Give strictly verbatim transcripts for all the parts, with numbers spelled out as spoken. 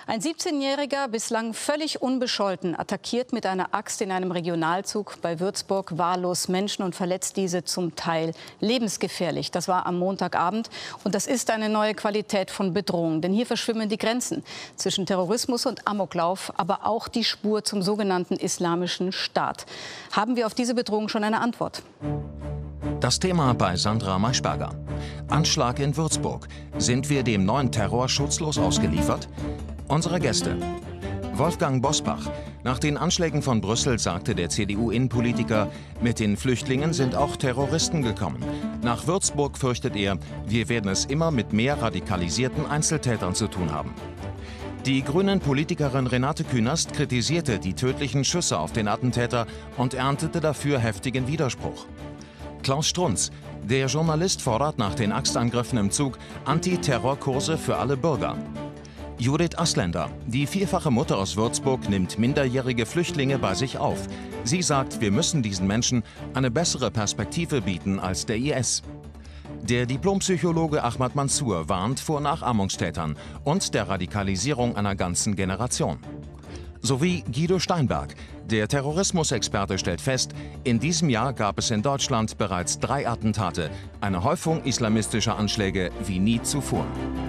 Ein siebzehnjähriger, bislang völlig unbescholten, attackiert mit einer Axt in einem Regionalzug bei Würzburg wahllos Menschen und verletzt diese zum Teil lebensgefährlich. Das war am Montagabend und das ist eine neue Qualität von Bedrohung. Denn hier verschwimmen die Grenzen zwischen Terrorismus und Amoklauf, aber auch die Spur zum sogenannten Islamischen Staat. Haben wir auf diese Bedrohung schon eine Antwort? Das Thema bei Sandra Maischberger. Anschlag in Würzburg. Sind wir dem neuen Terror schutzlos ausgeliefert? Unsere Gäste. Wolfgang Bosbach. Nach den Anschlägen von Brüssel sagte der C D U-Innenpolitiker, mit den Flüchtlingen sind auch Terroristen gekommen. Nach Würzburg fürchtet er, wir werden es immer mit mehr radikalisierten Einzeltätern zu tun haben. Die Grünen-Politikerin Renate Künast kritisierte die tödlichen Schüsse auf den Attentäter und erntete dafür heftigen Widerspruch. Klaus Strunz. Der Journalist fordert nach den Axtangriffen im Zug Antiterrorkurse für alle Bürger. Judith Asländer. Die vierfache Mutter aus Würzburg nimmt minderjährige Flüchtlinge bei sich auf. Sie sagt, wir müssen diesen Menschen eine bessere Perspektive bieten als der I S. Der Diplompsychologe Ahmad Mansour warnt vor Nachahmungstätern und der Radikalisierung einer ganzen Generation. Sowie Guido Steinberg. Der Terrorismusexperte stellt fest, in diesem Jahr gab es in Deutschland bereits drei Attentate, eine Häufung islamistischer Anschläge wie nie zuvor.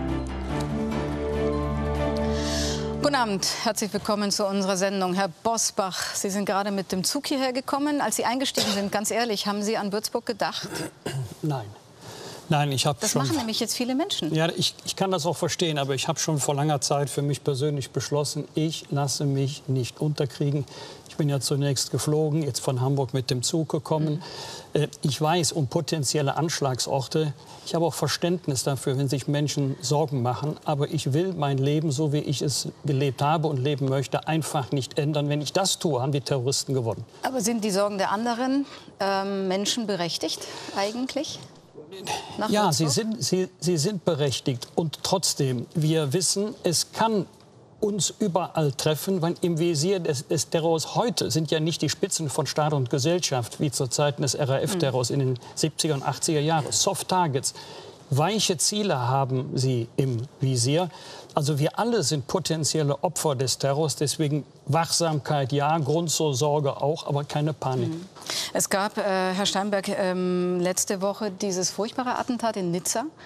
Guten Abend, herzlich willkommen zu unserer Sendung. Herr Bosbach, Sie sind gerade mit dem Zug hierher gekommen. Als Sie eingestiegen sind, ganz ehrlich, haben Sie an Würzburg gedacht? Nein. Nein, ich habe Das schon, machen nämlich jetzt viele Menschen. Ja, ich, ich kann das auch verstehen, aber ich habe schon vor langer Zeit für mich persönlich beschlossen, ich lasse mich nicht unterkriegen. Ich bin ja zunächst geflogen, jetzt von Hamburg mit dem Zug gekommen. Mhm. Ich weiß um potenzielle Anschlagsorte. Ich habe auch Verständnis dafür, wenn sich Menschen Sorgen machen. Aber ich will mein Leben, so wie ich es gelebt habe und leben möchte, einfach nicht ändern. Wenn ich das tue, haben die Terroristen gewonnen. Aber sind die Sorgen der anderen ähm, Menschen berechtigt eigentlich? Nach ja, Würzburg? sie sind, sie, sie sind berechtigt. Und trotzdem, wir wissen, es kann uns überall treffen, weil im Visier des, des Terrors heute sind ja nicht die Spitzen von Staat und Gesellschaft, wie zu Zeiten des R A F-Terrors in den siebziger und achtziger Jahren. Soft Targets. Weiche Ziele haben sie im Visier. Also wir alle sind potenzielle Opfer des Terrors. Deswegen Wachsamkeit ja, Grundsorge auch, aber keine Panik. Es gab, äh, Herr Steinberg, ähm, letzte Woche dieses furchtbare Attentat in Nizza. Mhm.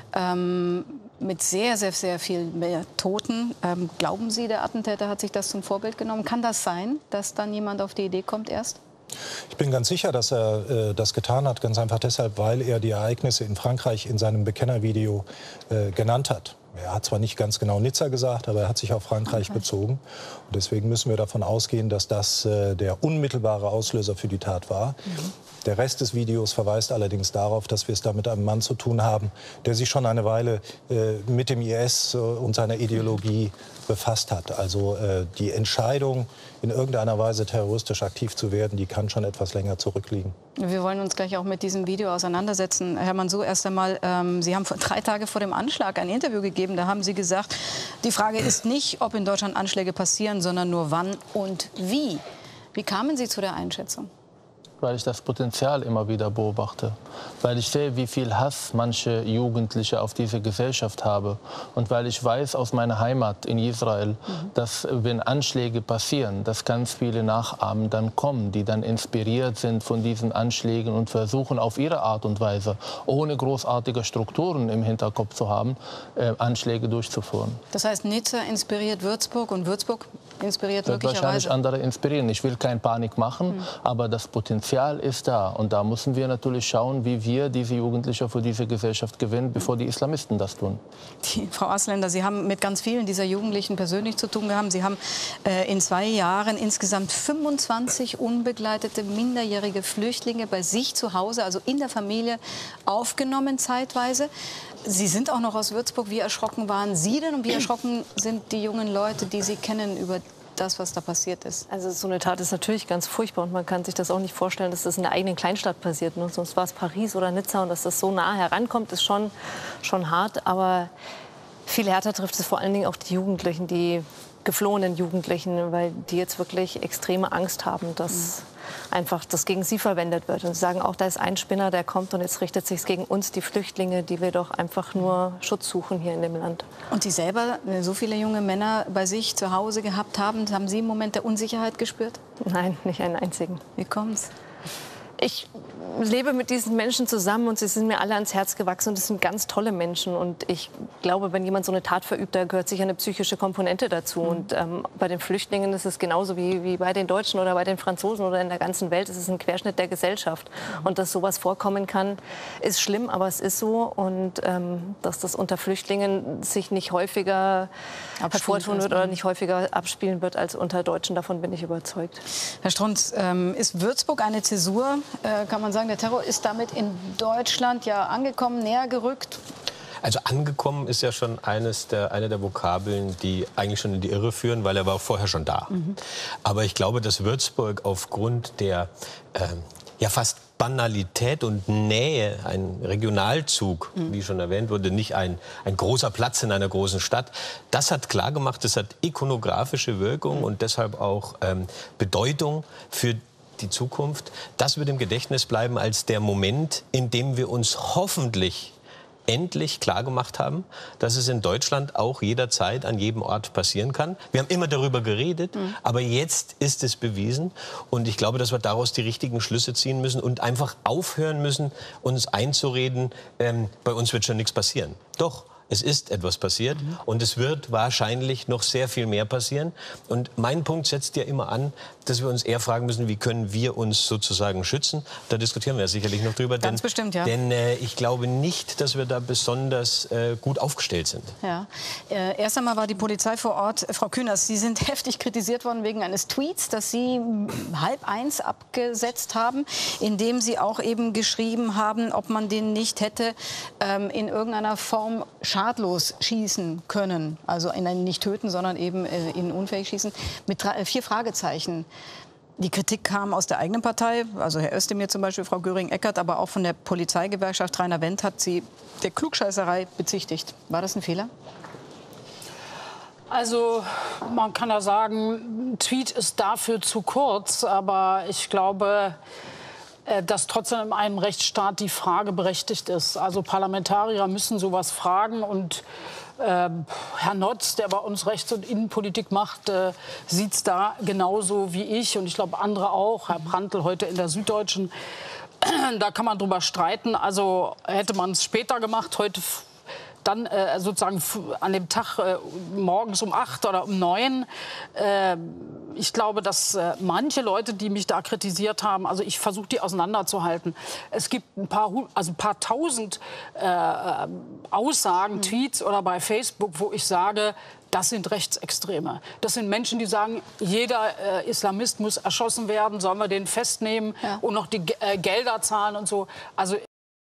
Ähm, mit sehr, sehr, sehr viel mehr Toten. Ähm, glauben Sie, der Attentäter hat sich das zum Vorbild genommen? Kann das sein, dass dann jemand auf die Idee kommt erst? Ich bin ganz sicher, dass er äh, das getan hat, ganz einfach deshalb, weil er die Ereignisse in Frankreich in seinem Bekennervideo äh, genannt hat. Er hat zwar nicht ganz genau Nizza gesagt, aber er hat sich auf Frankreich okay. bezogen. Und deswegen müssen wir davon ausgehen, dass das äh, der unmittelbare Auslöser für die Tat war. Mhm. Der Rest des Videos verweist allerdings darauf, dass wir es da mit einem Mann zu tun haben, der sich schon eine Weile äh, mit dem I S äh, und seiner Ideologie befasst hat. Also äh, die Entscheidung, in irgendeiner Weise terroristisch aktiv zu werden, die kann schon etwas länger zurückliegen. Wir wollen uns gleich auch mit diesem Video auseinandersetzen. Herr Mansour, erst einmal, ähm, Sie haben drei Tage vor dem Anschlag ein Interview gegeben. Da haben Sie gesagt, die Frage ist nicht, ob in Deutschland Anschläge passieren, sondern nur wann und wie. Wie kamen Sie zu der Einschätzung? Weil ich das Potenzial immer wieder beobachte. Weil ich sehe, wie viel Hass manche Jugendliche auf diese Gesellschaft haben. Und weil ich weiß aus meiner Heimat in Israel, mhm. dass wenn Anschläge passieren, dass ganz viele Nachahmen dann kommen, die dann inspiriert sind von diesen Anschlägen und versuchen auf ihre Art und Weise, ohne großartige Strukturen im Hinterkopf zu haben, äh, Anschläge durchzuführen. Das heißt, Nizza inspiriert Würzburg und Würzburg inspiriert wird möglicherweise wahrscheinlich andere inspirieren. Ich will keine Panik machen, mhm. aber das Potenzial ist da. Und da müssen wir natürlich schauen, wie wir diese Jugendlichen für diese Gesellschaft gewinnen, bevor die Islamisten das tun. Die, Frau Asländer, Sie haben mit ganz vielen dieser Jugendlichen persönlich zu tun gehabt. Sie haben äh, in zwei Jahren insgesamt fünfundzwanzig unbegleitete minderjährige Flüchtlinge bei sich zu Hause, also in der Familie, aufgenommen zeitweise. Sie sind auch noch aus Würzburg. Wie erschrocken waren Sie denn und wie erschrocken sind die jungen Leute, die Sie kennen, über das, was da passiert ist? Also so eine Tat ist natürlich ganz furchtbar und man kann sich das auch nicht vorstellen, dass das in der eigenen Kleinstadt passiert. Ne? Sonst war es Paris oder Nizza und dass das so nah herankommt, ist schon, schon hart. Aber viel härter trifft es vor allen Dingen auch die Jugendlichen, die geflohenen Jugendlichen, weil die jetzt wirklich extreme Angst haben, dass mhm. einfach das gegen sie verwendet wird. Und sie sagen auch, da ist ein Spinner, der kommt und jetzt richtet sich gegen uns, die Flüchtlinge, die wir doch einfach nur Schutz suchen hier in dem Land. Und Sie selber, so viele junge Männer bei sich zu Hause gehabt haben, haben Sie einen Moment der Unsicherheit gespürt? Nein, nicht einen einzigen. Wie kommt's? Ich lebe mit diesen Menschen zusammen und sie sind mir alle ans Herz gewachsen und das sind ganz tolle Menschen. Und ich glaube, wenn jemand so eine Tat verübt, da gehört sicher eine psychische Komponente dazu. Mhm. Und ähm, bei den Flüchtlingen ist es genauso wie, wie bei den Deutschen oder bei den Franzosen oder in der ganzen Welt. Es ist ein Querschnitt der Gesellschaft. Mhm. Und dass sowas vorkommen kann, ist schlimm, aber es ist so. Und ähm, dass das unter Flüchtlingen sich nicht häufiger hervortun wird oder nicht häufiger abspielen wird als unter Deutschen, davon bin ich überzeugt. Herr Strunz, ähm, ist Würzburg eine Zäsur? Äh, kann man sagen, der Terror ist damit in Deutschland ja angekommen, näher gerückt? Also angekommen ist ja schon eines der, eine der Vokabeln, die eigentlich schon in die Irre führen, weil er war vorher schon da. Mhm. Aber ich glaube, dass Würzburg aufgrund der äh, ja fast Banalität und Nähe, ein Regionalzug, mhm. wie schon erwähnt wurde, nicht ein, ein großer Platz in einer großen Stadt, das hat klargemacht, das hat ikonografische Wirkung mhm. und deshalb auch ähm, Bedeutung für die Zukunft. Das wird im Gedächtnis bleiben als der Moment, in dem wir uns hoffentlich endlich klargemacht haben, dass es in Deutschland auch jederzeit an jedem Ort passieren kann. Wir haben immer darüber geredet, mhm. aber jetzt ist es bewiesen. Und ich glaube, dass wir daraus die richtigen Schlüsse ziehen müssen und einfach aufhören müssen, uns einzureden, ähm, bei uns wird schon nichts passieren. Doch. Es ist etwas passiert mhm. und es wird wahrscheinlich noch sehr viel mehr passieren. Und mein Punkt setzt ja immer an, dass wir uns eher fragen müssen, wie können wir uns sozusagen schützen. Da diskutieren wir sicherlich noch drüber. Ganz denn, bestimmt, ja. Denn äh, ich glaube nicht, dass wir da besonders äh, gut aufgestellt sind. Ja. Äh, erst einmal war die Polizei vor Ort. Frau Kühners, Sie sind heftig kritisiert worden wegen eines Tweets, das Sie halb eins abgesetzt haben, in dem Sie auch eben geschrieben haben, ob man den nicht hätte ähm, in irgendeiner Form schadlos schießen können, also in ein nicht töten, sondern eben äh, in unfähig schießen, mit drei, vier Fragezeichen. Die Kritik kam aus der eigenen Partei, also Herr Özdemir zum Beispiel, Frau Göring-Eckardt, aber auch von der Polizeigewerkschaft. Rainer Wendt hat sie der Klugscheißerei bezichtigt. War das ein Fehler? Also man kann ja sagen, ein Tweet ist dafür zu kurz, aber ich glaube, dass trotzdem in einem Rechtsstaat die Frage berechtigt ist. Also Parlamentarier müssen sowas fragen und äh, Herr Notz, der bei uns Rechts- und Innenpolitik macht, äh, sieht es da genauso wie ich und ich glaube andere auch. Herr Prantl heute in der Süddeutschen, da kann man drüber streiten. Also hätte man es später gemacht, heute dann äh, sozusagen an dem Tag äh, morgens um acht oder um neun. Äh, ich glaube, dass äh, manche Leute, die mich da kritisiert haben, also ich versuche die auseinanderzuhalten. Es gibt ein paar, also ein paar tausend äh, Aussagen, mhm. Tweets oder bei Facebook, wo ich sage, das sind Rechtsextreme. Das sind Menschen, die sagen, jeder äh, Islamist muss erschossen werden, sollen wir den festnehmen ja. und noch die äh, Gelder zahlen und so. Also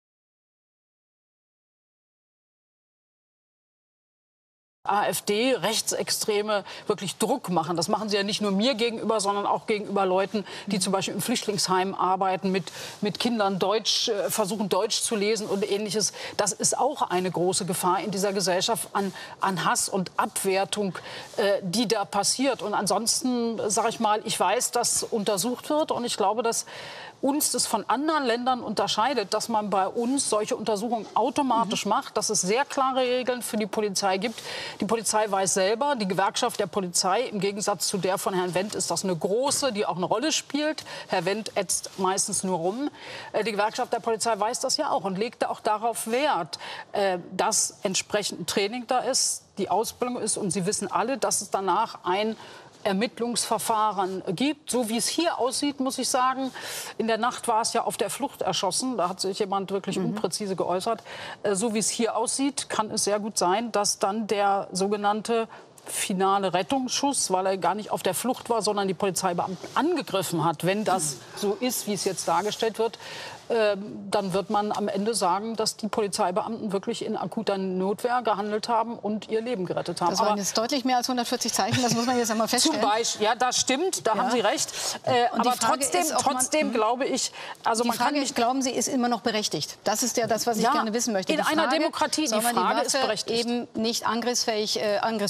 AfD, Rechtsextreme wirklich Druck machen. Das machen sie ja nicht nur mir gegenüber, sondern auch gegenüber Leuten, die zum Beispiel im Flüchtlingsheim arbeiten, mit, mit Kindern Deutsch, äh, versuchen Deutsch zu lesen und Ähnliches. Das ist auch eine große Gefahr in dieser Gesellschaft an, an Hass und Abwertung, äh, die da passiert. Und ansonsten, sage ich mal, ich weiß, dass untersucht wird und ich glaube, dass uns das von anderen Ländern unterscheidet, dass man bei uns solche Untersuchungen automatisch mhm. macht, dass es sehr klare Regeln für die Polizei gibt. Die Polizei weiß selber, die Gewerkschaft der Polizei, im Gegensatz zu der von Herrn Wendt, ist das eine große, die auch eine Rolle spielt. Herr Wendt ätzt meistens nur rum. Die Gewerkschaft der Polizei weiß das ja auch und legt auch darauf Wert, dass entsprechend ein Training da ist, die Ausbildung ist und Sie wissen alle, dass es danach ein Ermittlungsverfahren gibt. So wie es hier aussieht, muss ich sagen, in der Nacht war es ja auf der Flucht erschossen. Da hat sich jemand wirklich mhm. unpräzise geäußert. So wie es hier aussieht, kann es sehr gut sein, dass dann der sogenannte finale Rettungsschuss, weil er gar nicht auf der Flucht war, sondern die Polizeibeamten angegriffen hat. Wenn das so ist, wie es jetzt dargestellt wird, äh, dann wird man am Ende sagen, dass die Polizeibeamten wirklich in akuter Notwehr gehandelt haben und ihr Leben gerettet haben. Das waren aber jetzt deutlich mehr als hundertvierzig Zeichen, das muss man jetzt einmal feststellen. Zum Beispiel, ja, das stimmt, da ja. haben Sie recht. Äh, aber trotzdem, ist, trotzdem man, glaube ich, also die man Frage, kann nicht, glauben Sie, ist immer noch berechtigt. Das ist ja das, was ich ja, gerne wissen möchte. In die Frage, einer Demokratie, die Frage die Waffe ist berechtigt. Eben nicht angriffsfähig, äh, angriffsunfähig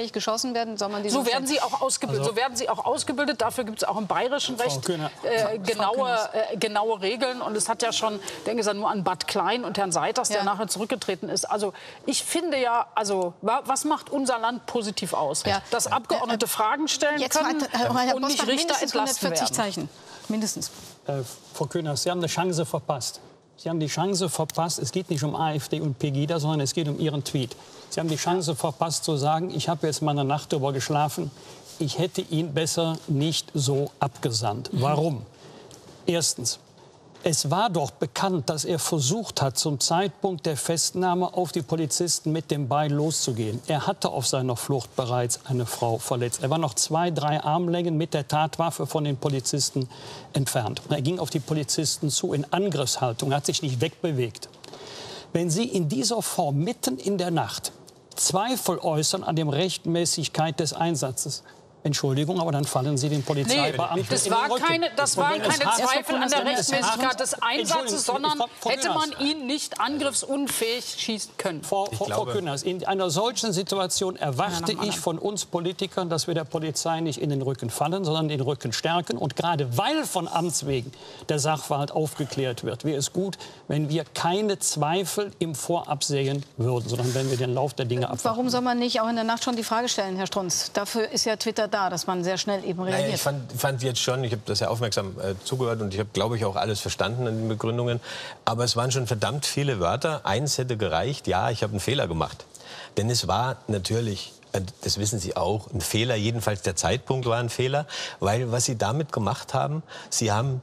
unfähig geschossen werden, soll man diese so werden sie auch ausgebildet. Also, so werden sie auch ausgebildet. Dafür gibt es auch im bayerischen Recht Kühner, äh, genaue, äh, genaue Regeln. Und es hat ja schon, denke ich, nur an Bad Klein und Herrn Seiters, der ja. nachher zurückgetreten ist. Also ich finde ja, also was macht unser Land positiv aus? Ja. Dass Abgeordnete äh, äh, Fragen stellen Jetzt können hat, Herr, Herr und nicht Bosbach, Richter mindestens entlasten hundertvierzig werden. Zeichen. Mindestens. Äh, Frau Kühner, Sie haben eine Chance verpasst. Sie haben die Chance verpasst, es geht nicht um AfD und Pegida, sondern es geht um Ihren Tweet. Sie haben die Chance verpasst zu sagen, ich habe jetzt mal eine Nacht darüber geschlafen, ich hätte ihn besser nicht so abgesandt. Warum? Erstens, es war doch bekannt, dass er versucht hat, zum Zeitpunkt der Festnahme auf die Polizisten mit dem Beil loszugehen. Er hatte auf seiner Flucht bereits eine Frau verletzt. Er war noch zwei, drei Armlängen mit der Tatwaffe von den Polizisten entfernt. Er ging auf die Polizisten zu in Angriffshaltung, hat sich nicht wegbewegt. Wenn Sie in dieser Form mitten in der Nacht Zweifel äußern an der Rechtmäßigkeit des Einsatzes, Entschuldigung, aber dann fallen Sie den Polizeibeamten Nee, das in den war Rücken. keine, das Und waren wenn es keine hart- Zweifel an der wenn es Rechtmäßigkeit hart- des Einsatzes, sondern Frau- Frau hätte man Kühners. ihn nicht angriffsunfähig schießen können. Frau, Frau, Frau glaube- Kühners, in einer solchen Situation erwarte ich von uns Politikern, dass wir der Polizei nicht in den Rücken fallen, sondern den Rücken stärken. Und gerade weil von Amts wegen der Sachverhalt aufgeklärt wird, wäre es gut, wenn wir keine Zweifel im Vorab sehen würden, sondern wenn wir den Lauf der Dinge abwarten. Warum soll man nicht auch in der Nacht schon die Frage stellen, Herr Strunz? Dafür ist ja Twitter da, dass man sehr schnell eben reagiert. Naja, ich fand, fand jetzt schon, ich habe das ja aufmerksam äh, zugehört und ich habe, glaube ich, auch alles verstanden in den Begründungen. Aber es waren schon verdammt viele Wörter. Eins hätte gereicht, ja, ich habe einen Fehler gemacht. Denn es war natürlich, äh, das wissen Sie auch, ein Fehler, jedenfalls der Zeitpunkt war ein Fehler. Weil was Sie damit gemacht haben, Sie haben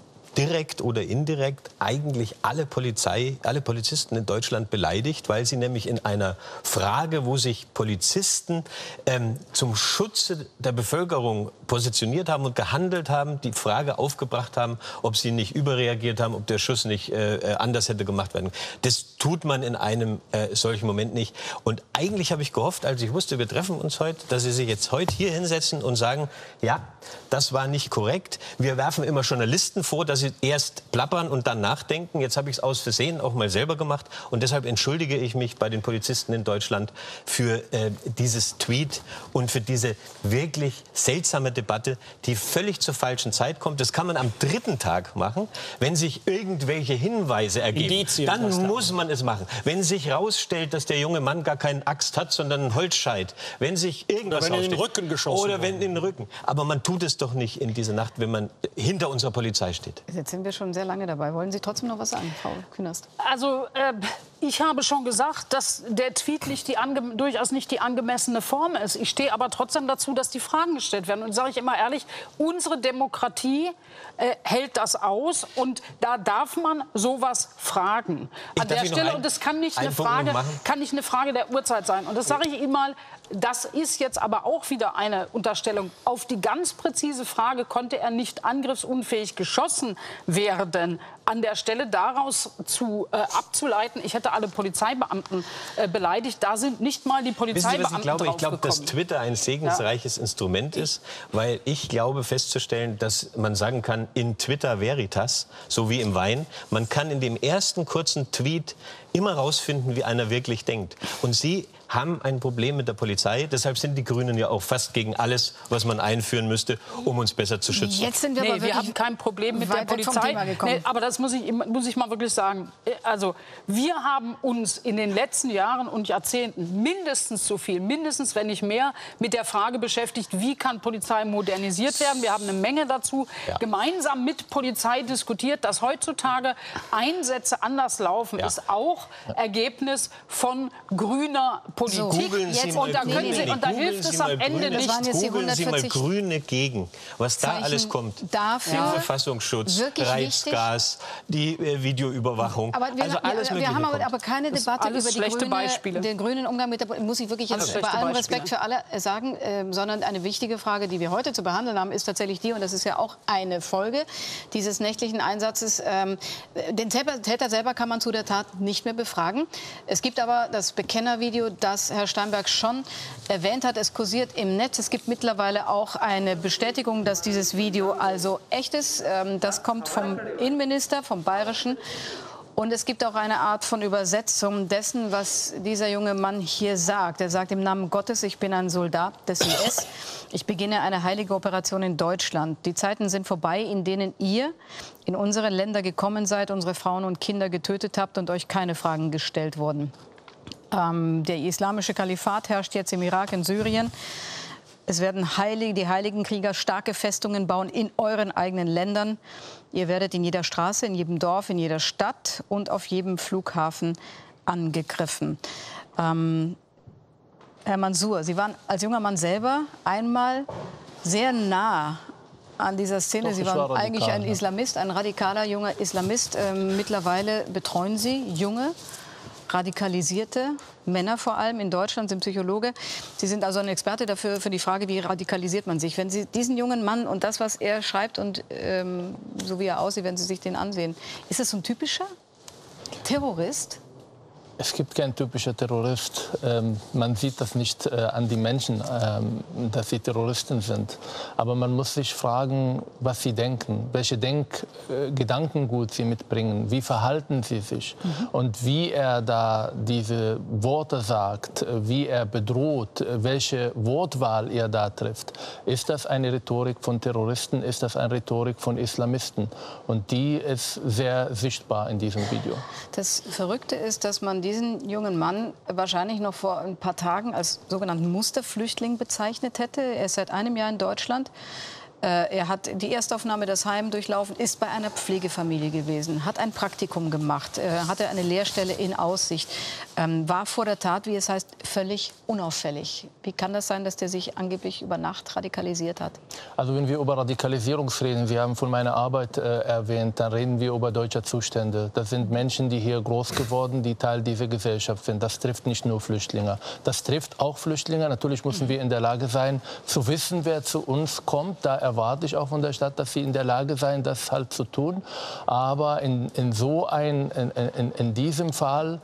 direkt oder indirekt eigentlich alle Polizei, alle Polizisten in Deutschland beleidigt, weil sie nämlich in einer Frage, wo sich Polizisten ähm, zum Schutze der Bevölkerung positioniert haben und gehandelt haben, die Frage aufgebracht haben, ob sie nicht überreagiert haben, ob der Schuss nicht äh, anders hätte gemacht werden. Das tut man in einem äh, solchen Moment nicht. Und eigentlich habe ich gehofft, als ich wusste, wir treffen uns heute, dass Sie sich jetzt heute hier hinsetzen und sagen, ja, das war nicht korrekt. Wir werfen immer Journalisten vor, dass sie erst plappern und dann nachdenken. Jetzt habe ich es aus Versehen auch mal selber gemacht. Und deshalb entschuldige ich mich bei den Polizisten in Deutschland für äh, dieses Tweet und für diese wirklich seltsame Debatte, die völlig zur falschen Zeit kommt. Das kann man am dritten Tag machen, wenn sich irgendwelche Hinweise ergeben. Indizien, Dann muss man es machen. Wenn sich herausstellt, dass der junge Mann gar keinen Axt hat, sondern einen Holzscheit. Wenn sich irgendwas Oder wenn in den rausstellt. Rücken geschossen Oder wenn wurde. in den Rücken. Aber man tut es doch nicht in dieser Nacht, wenn man hinter unserer Polizei steht. Jetzt sind wir schon sehr lange dabei. Wollen Sie trotzdem noch was sagen, Frau Künast? Also äh, ich habe schon gesagt, dass der Tweet nicht die ange durchaus nicht die angemessene Form ist. Ich stehe aber trotzdem dazu, dass die Fragen gestellt werden. Und sage ich immer ehrlich, unsere Demokratie äh, hält das aus. Und da darf man sowas fragen. Ich An darf der Ihnen noch Stelle, ein- und das kann nicht, einen eine Punkt noch Frage, machen? kann nicht eine Frage der Uhrzeit sein. Und das sage ich Ihnen mal, das ist jetzt aber auch wieder eine Unterstellung. Auf die ganz präzise Frage, konnte er nicht angriffsunfähig geschossen werden, an der Stelle daraus zu, äh, abzuleiten, ich hätte alle Polizeibeamten äh, beleidigt, da sind nicht mal die Wissen Sie, was Polizeibeamten ich glaube? Ich glaube, dass draufgekommen. Twitter ein segensreiches Instrument ist, weil ich glaube festzustellen, dass man sagen kann, in Twitter Veritas, so wie im Wein, man kann in dem ersten kurzen Tweet immer rausfinden, wie einer wirklich denkt. Und Sie haben ein Problem mit der Polizei. Deshalb sind die Grünen ja auch fast gegen alles, was man einführen müsste, um uns besser zu schützen. Jetzt sind wir Nee, aber wir wirklich haben kein Problem mit der weit weg vom Polizei. Thema gekommen. Nee, aber das muss ich, muss ich mal wirklich sagen. Also wir haben uns in den letzten Jahren und Jahrzehnten mindestens so viel, mindestens wenn nicht mehr, mit der Frage beschäftigt, wie kann Polizei modernisiert werden. Wir haben eine Menge dazu Ja. gemeinsam mit Polizei diskutiert, dass heutzutage Einsätze anders laufen, Ja. ist auch Ergebnis von grüner Politik. So. Googeln Sie Jetzt- mal und da können Sie- Grüne. und da Googeln hilft Sie es mal am Ende Grüne. nicht. Das waren jetzt die Googeln Sie mal hundertvierzig Grüne gegen, was da Zeichen alles kommt. dafür. Den Ja. Verfassungsschutz, Wirklich Reizgas, die äh, Videoüberwachung. Aber wir, also alles wir, wir Mögliche haben aber, kommt. aber keine Das ist Debatte alles über die schlechte grüne, Beispiele. den grünen Umgang mit der Politik, muss ich wirklich Alles jetzt bei schlechte allem Beispiele. Respekt für alle äh, sagen, äh, sondern eine wichtige Frage, die wir heute zu behandeln haben, ist tatsächlich die, und das ist ja auch eine Folge dieses nächtlichen Einsatzes, ähm, den Täter, Täter selber kann man zu der Tat nicht mehr befragen. Es gibt aber das Bekennervideo, das Herr Steinberg schon erwähnt hat. Es kursiert im Netz. Es gibt mittlerweile auch eine Bestätigung, dass dieses Video also echt ist. Ähm, das kommt vom Innenminister, vom Bayerischen. Und es gibt auch eine Art von Übersetzung dessen, was dieser junge Mann hier sagt. Er sagt: Im Namen Gottes, ich bin ein Soldat des I S. Ich beginne eine heilige Operation in Deutschland. Die Zeiten sind vorbei, in denen ihr in unsere Länder gekommen seid, unsere Frauen und Kinder getötet habt und euch keine Fragen gestellt wurden. Ähm, der islamische Kalifat herrscht jetzt im Irak, in Syrien. Es werden Heilige, die heiligen Krieger starke Festungen bauen in euren eigenen Ländern. Ihr werdet in jeder Straße, in jedem Dorf, in jeder Stadt und auf jedem Flughafen angegriffen. Ähm, Herr Mansour, Sie waren als junger Mann selber einmal sehr nah an dieser Szene. Doch, Sie ich waren war radikal, eigentlich ein ja. Islamist, ein radikaler junger Islamist. Ähm, mittlerweile betreuen Sie junge, radikalisierte Männer vor allem in Deutschland, sind Psychologe. Sie sind also ein Experte dafür, für die Frage, wie radikalisiert man sich. Wenn Sie diesen jungen Mann und das, was er schreibt und ähm, so wie er aussieht, wenn Sie sich den ansehen, ist es so ein typischer Terrorist? Es gibt keinen typischen Terrorist. Ähm, man sieht das nicht äh, an die Menschen, ähm, dass sie Terroristen sind. Aber man muss sich fragen, was sie denken, welche Denk äh, Gedankengut sie mitbringen, wie verhalten sie sich. Mhm. Und wie er da diese Worte sagt, wie er bedroht, welche Wortwahl er da trifft. Ist das eine Rhetorik von Terroristen? Ist das eine Rhetorik von Islamisten? Und die ist sehr sichtbar in diesem Video. Das Verrückte ist, dass man diesen jungen Mann wahrscheinlich noch vor ein paar Tagen als sogenannten Musterflüchtling bezeichnet hätte. Er ist seit einem Jahr in Deutschland. Er hat die Erstaufnahme, das Heim durchlaufen, ist bei einer Pflegefamilie gewesen, hat ein Praktikum gemacht, hatte eine Lehrstelle in Aussicht, war vor der Tat, wie es heißt, völlig unauffällig. Wie kann das sein, dass der sich angeblich über Nacht radikalisiert hat? Also wenn wir über Radikalisierung reden, wir haben von meiner Arbeit äh, erwähnt, dann reden wir über deutsche Zustände. Das sind Menschen, die hier groß geworden, die Teil dieser Gesellschaft sind. Das trifft nicht nur Flüchtlinge, das trifft auch Flüchtlinge. Natürlich müssen wir in der Lage sein, zu wissen, wer zu uns kommt. Da erwarte ich auch von der Stadt, dass sie in der Lage sein, das halt zu tun. Aber in, in so ein, in, in, in diesem Fall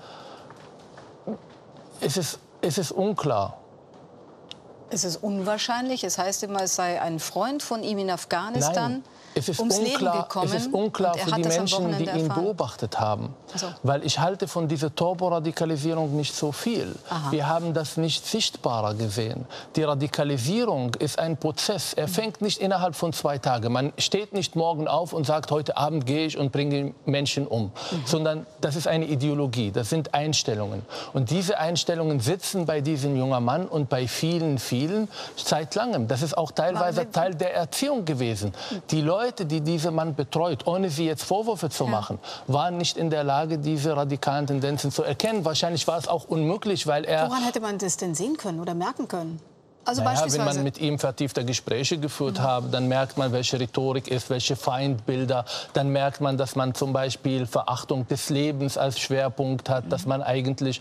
ist es, ist es unklar. Es ist unwahrscheinlich. Es heißt immer, es sei ein Freund von ihm in Afghanistan. Nein. Es ist ums unklar, Leben gekommen. es ist unklar für die Menschen, die ihn beobachtet haben. So. Weil ich halte von dieser Turboradikalisierung nicht so viel. Aha. Wir haben das nicht sichtbarer gesehen. Die Radikalisierung ist ein Prozess. Er fängt nicht innerhalb von zwei Tagen. Man steht nicht morgen auf und sagt, heute Abend gehe ich und bringe Menschen um. Mhm. Sondern das ist eine Ideologie, das sind Einstellungen. Und diese Einstellungen sitzen bei diesem jungen Mann und bei vielen, vielen seit langem. Das ist auch teilweise Teil der Erziehung gewesen. Die Leute, Leute, die diesen Mann betreut, ohne sie jetzt Vorwürfe zu machen, ja. waren nicht in der Lage, diese radikalen Tendenzen zu erkennen. Wahrscheinlich war es auch unmöglich, weil er... Woran hätte man das denn sehen können oder merken können? Also naja, beispielsweise, wenn man mit ihm vertiefte Gespräche geführt mhm. hat, dann merkt man, welche Rhetorik ist, welche Feindbilder. Dann merkt man, dass man zum Beispiel Verachtung des Lebens als Schwerpunkt hat, mhm. dass man eigentlich,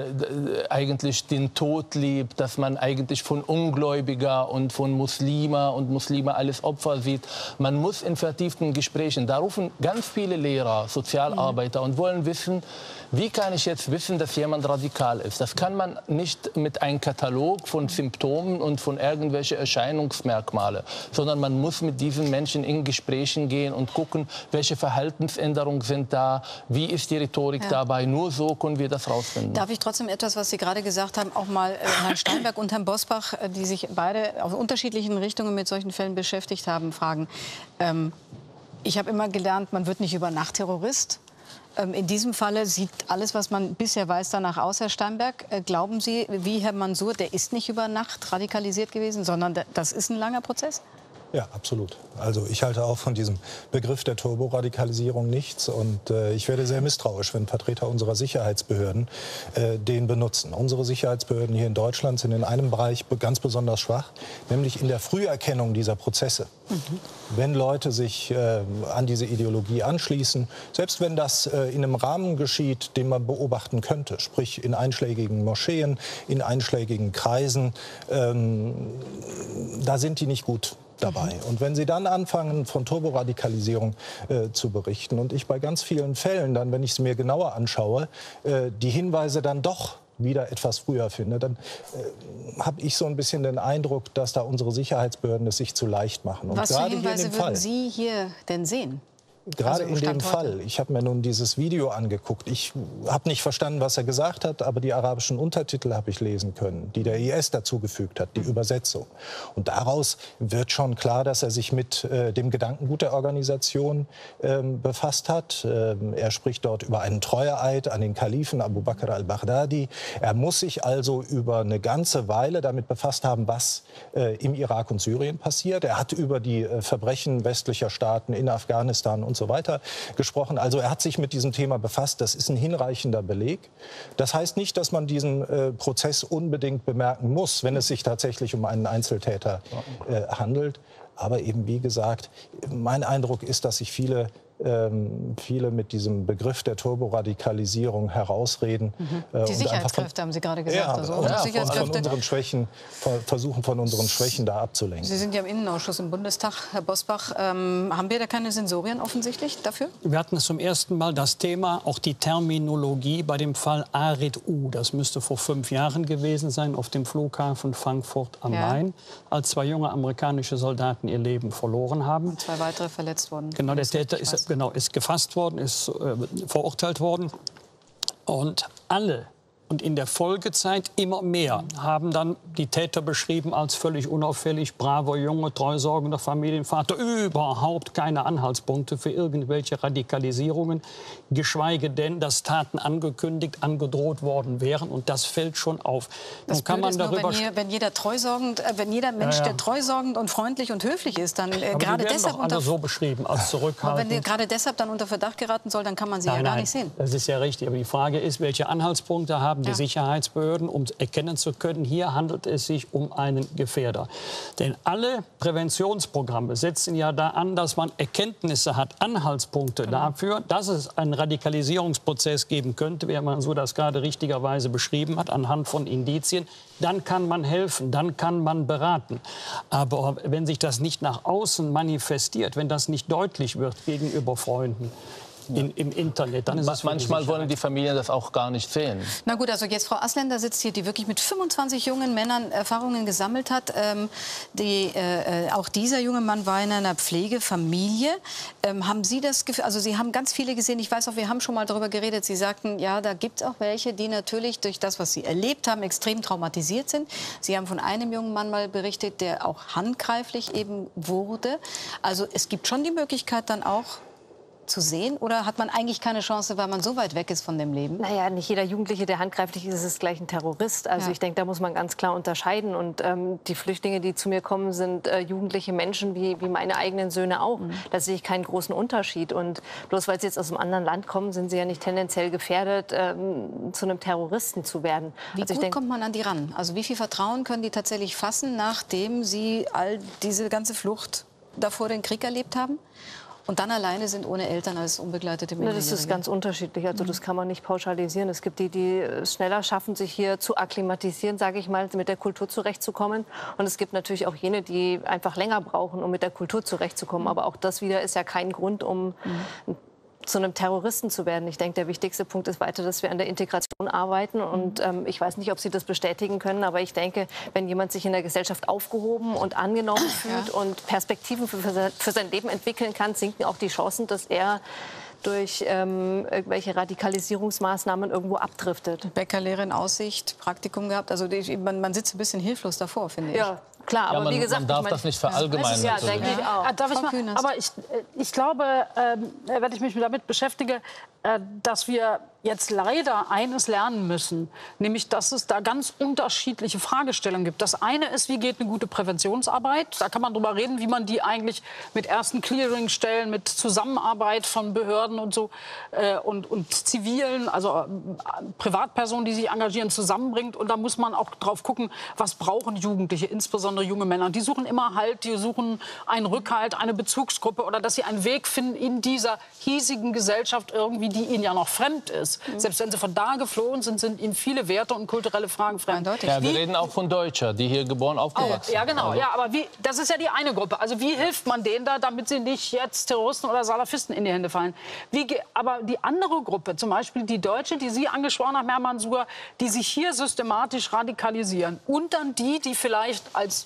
eigentlich den Tod liebt, dass man eigentlich von Ungläubiger und von Muslime und Muslime als Opfer sieht. Man muss in vertieften Gesprächen, da rufen ganz viele Lehrer, Sozialarbeiter mhm. und wollen wissen, wie kann ich jetzt wissen, dass jemand radikal ist? Das kann man nicht mit einem Katalog von Symptomen und von irgendwelchen Erscheinungsmerkmalen, sondern man muss mit diesen Menschen in Gesprächen gehen und gucken, welche Verhaltensänderungen sind da, wie ist die Rhetorik ja. dabei. Nur so können wir das rausfinden. Darf ich trotzdem etwas, was Sie gerade gesagt haben, auch mal äh, Herrn Steinberg und Herrn Bosbach, äh, die sich beide aus unterschiedlichen Richtungen mit solchen Fällen beschäftigt haben, fragen. Ähm, ich habe immer gelernt, man wird nicht über Nacht Terrorist. In diesem Falle sieht alles, was man bisher weiß, danach aus, Herr Steinberg. Glauben Sie, wie Herr Mansour, der ist nicht über Nacht radikalisiert gewesen, sondern das ist ein langer Prozess? Ja, absolut. Also ich halte auch von diesem Begriff der Turboradikalisierung nichts. Und äh, ich werde sehr misstrauisch, wenn Vertreter unserer Sicherheitsbehörden äh, den benutzen. Unsere Sicherheitsbehörden hier in Deutschland sind in einem Bereich ganz besonders schwach, nämlich in der Früherkennung dieser Prozesse. Mhm. Wenn Leute sich äh, an diese Ideologie anschließen, selbst wenn das äh, in einem Rahmen geschieht, den man beobachten könnte, sprich in einschlägigen Moscheen, in einschlägigen Kreisen, ähm, da sind die nicht gut dabei. Und wenn Sie dann anfangen, von Turboradikalisierung äh, zu berichten und ich bei ganz vielen Fällen dann, wenn ich es mir genauer anschaue, äh, die Hinweise dann doch wieder etwas früher finde, dann äh, habe ich so ein bisschen den Eindruck, dass da unsere Sicherheitsbehörden es sich zu leicht machen. Und was für gerade Hinweise hier in dem würden Fall, Sie hier denn sehen? Gerade Also in dem Stand Fall, ich habe mir nun dieses Video angeguckt. Ich habe nicht verstanden, was er gesagt hat, aber die arabischen Untertitel habe ich lesen können, die der I S dazugefügt hat, die Übersetzung. Und daraus wird schon klar, dass er sich mit äh, dem Gedankengut der Organisation ähm, befasst hat. Ähm, er spricht dort über einen Treueeid an den Kalifen Abu Bakr al-Baghdadi. Er muss sich also über eine ganze Weile damit befasst haben, was äh, im Irak und Syrien passiert. Er hat über die äh, Verbrechen westlicher Staaten in Afghanistan und so weiter gesprochen. Also er hat sich mit diesem Thema befasst. Das ist ein hinreichender Beleg. Das heißt nicht, dass man diesen äh, Prozess unbedingt bemerken muss, wenn es sich tatsächlich um einen Einzeltäter äh, handelt. Aber eben, wie gesagt, mein Eindruck ist, dass sich viele Ähm, viele mit diesem Begriff der Turboradikalisierung herausreden. Mhm. Äh, die Sicherheitskräfte von, haben Sie gerade gesagt. Ja, also, und ja, von, von unseren Schwächen, versuchen von unseren Schwächen da abzulenken. Sie sind ja im Innenausschuss im Bundestag, Herr Bosbach. Ähm, haben wir da keine Sensorien offensichtlich dafür? Wir hatten zum ersten Mal das Thema, auch die Terminologie bei dem Fall Arid U. Das müsste vor fünf Jahren gewesen sein, auf dem Flughafen Frankfurt am Ja. Main, als zwei junge amerikanische Soldaten ihr Leben verloren haben. Und zwei weitere verletzt wurden. Genau, der Täter ist, genau, ist gefasst worden, ist äh, verurteilt worden. Und alle, und in der Folgezeit immer mehr, haben dann die Täter beschrieben als völlig unauffällig, braver Junge, treusorgender Familienvater, überhaupt keine Anhaltspunkte für irgendwelche Radikalisierungen, geschweige denn, dass Taten angekündigt, angedroht worden wären. Und das fällt schon auf. Das Nun kann Blöde man ist nur, darüber wenn, je, wenn jeder treusorgend, äh, wenn jeder Mensch, Ja, ja. der treusorgend und freundlich und höflich ist, dann äh, Aber die gerade werden deshalb doch alle unter so beschrieben als aber zurückhaltend. wenn der gerade deshalb dann unter Verdacht geraten soll, dann kann man sie Nein, ja gar nein, nicht sehen. das ist ja richtig. Aber die Frage ist, welche Anhaltspunkte haben die Ja. Sicherheitsbehörden, um erkennen zu können, hier handelt es sich um einen Gefährder. Denn alle Präventionsprogramme setzen ja da an, dass man Erkenntnisse hat, Anhaltspunkte Genau. dafür, dass es einen Radikalisierungsprozess geben könnte, wie man so das gerade richtigerweise beschrieben hat, anhand von Indizien. Dann kann man helfen, dann kann man beraten. Aber wenn sich das nicht nach außen manifestiert, wenn das nicht deutlich wird gegenüber Freunden, In, im Internet. Dann ist es Manchmal wollen die Familien das auch gar nicht sehen. Na gut, also jetzt Frau Asländer sitzt hier, die wirklich mit fünfundzwanzig jungen Männern Erfahrungen gesammelt hat. Ähm, die, äh, auch dieser junge Mann war in einer Pflegefamilie. Ähm, haben Sie das Gefühl, also Sie haben ganz viele gesehen, ich weiß auch, wir haben schon mal darüber geredet, Sie sagten, ja, da gibt es auch welche, die natürlich durch das, was sie erlebt haben, extrem traumatisiert sind. Sie haben von einem jungen Mann mal berichtet, der auch handgreiflich eben wurde. Also es gibt schon die Möglichkeit dann auch, zu sehen? Oder hat man eigentlich keine Chance, weil man so weit weg ist von dem Leben? Naja, nicht jeder Jugendliche, der handgreiflich ist, ist gleich ein Terrorist. Also Ja. ich denke, da muss man ganz klar unterscheiden. Und ähm, die Flüchtlinge, die zu mir kommen, sind äh, jugendliche Menschen, wie, wie meine eigenen Söhne auch. Mhm. Da sehe ich keinen großen Unterschied. Und bloß weil sie jetzt aus einem anderen Land kommen, sind sie ja nicht tendenziell gefährdet, ähm, zu einem Terroristen zu werden. Wie also ich gut denk, kommt man an die ran? Also wie viel Vertrauen können die tatsächlich fassen, nachdem sie all diese ganze Flucht davor den Krieg erlebt haben? Und dann alleine sind ohne Eltern als unbegleitete Na, das Minderjährige? ist ganz unterschiedlich. Also das kann man nicht pauschalisieren. Es gibt die, die es schneller schaffen, sich hier zu akklimatisieren, sage ich mal, mit der Kultur zurechtzukommen. Und es gibt natürlich auch jene, die einfach länger brauchen, um mit der Kultur zurechtzukommen. Aber auch das wieder ist ja kein Grund, um mhm. zu einem Terroristen zu werden. Ich denke, der wichtigste Punkt ist weiter, dass wir an der Integration arbeiten. Und ähm, ich weiß nicht, ob Sie das bestätigen können, aber ich denke, wenn jemand sich in der Gesellschaft aufgehoben und angenommen fühlt ja. und Perspektiven für, für sein Leben entwickeln kann, sinken auch die Chancen, dass er durch ähm, irgendwelche Radikalisierungsmaßnahmen irgendwo abdriftet. Bäckerlehre in Aussicht, Praktikum gehabt. Also die, man, man sitzt ein bisschen hilflos davor, finde ich. Ja. Klar, aber ja, man, wie gesagt, man darf ich mein, das nicht verallgemeinern. Ja, denke ich auch. Ah, darf ich mal, aber ich, ich glaube, ähm, wenn ich mich damit beschäftige, äh, dass wir jetzt leider eines lernen müssen, nämlich, dass es da ganz unterschiedliche Fragestellungen gibt. Das eine ist, wie geht eine gute Präventionsarbeit? Da kann man drüber reden, wie man die eigentlich mit ersten Clearingstellen, mit Zusammenarbeit von Behörden und so äh, und, und Zivilen, also äh, Privatpersonen, die sich engagieren, zusammenbringt. Und da muss man auch drauf gucken, was brauchen Jugendliche, insbesondere junge Männer. Die suchen immer Halt, die suchen einen Rückhalt, eine Bezugsgruppe oder dass sie einen Weg finden in dieser hiesigen Gesellschaft irgendwie, die ihnen ja noch fremd ist. Mhm. Selbst wenn sie von da geflohen sind, sind ihnen viele Werte und kulturelle Fragen fremd. Ja, wir wie, reden auch von Deutschen, die hier geboren, aufgewachsen sind. Ja, genau. Also. Ja, aber wie, das ist ja die eine Gruppe. Also wie hilft man denen da, damit sie nicht jetzt Terroristen oder Salafisten in die Hände fallen? Wie, aber die andere Gruppe, zum Beispiel die Deutsche, die Sie angesprochen haben, Herr Mansour, die sich hier systematisch radikalisieren. Und dann die, die vielleicht als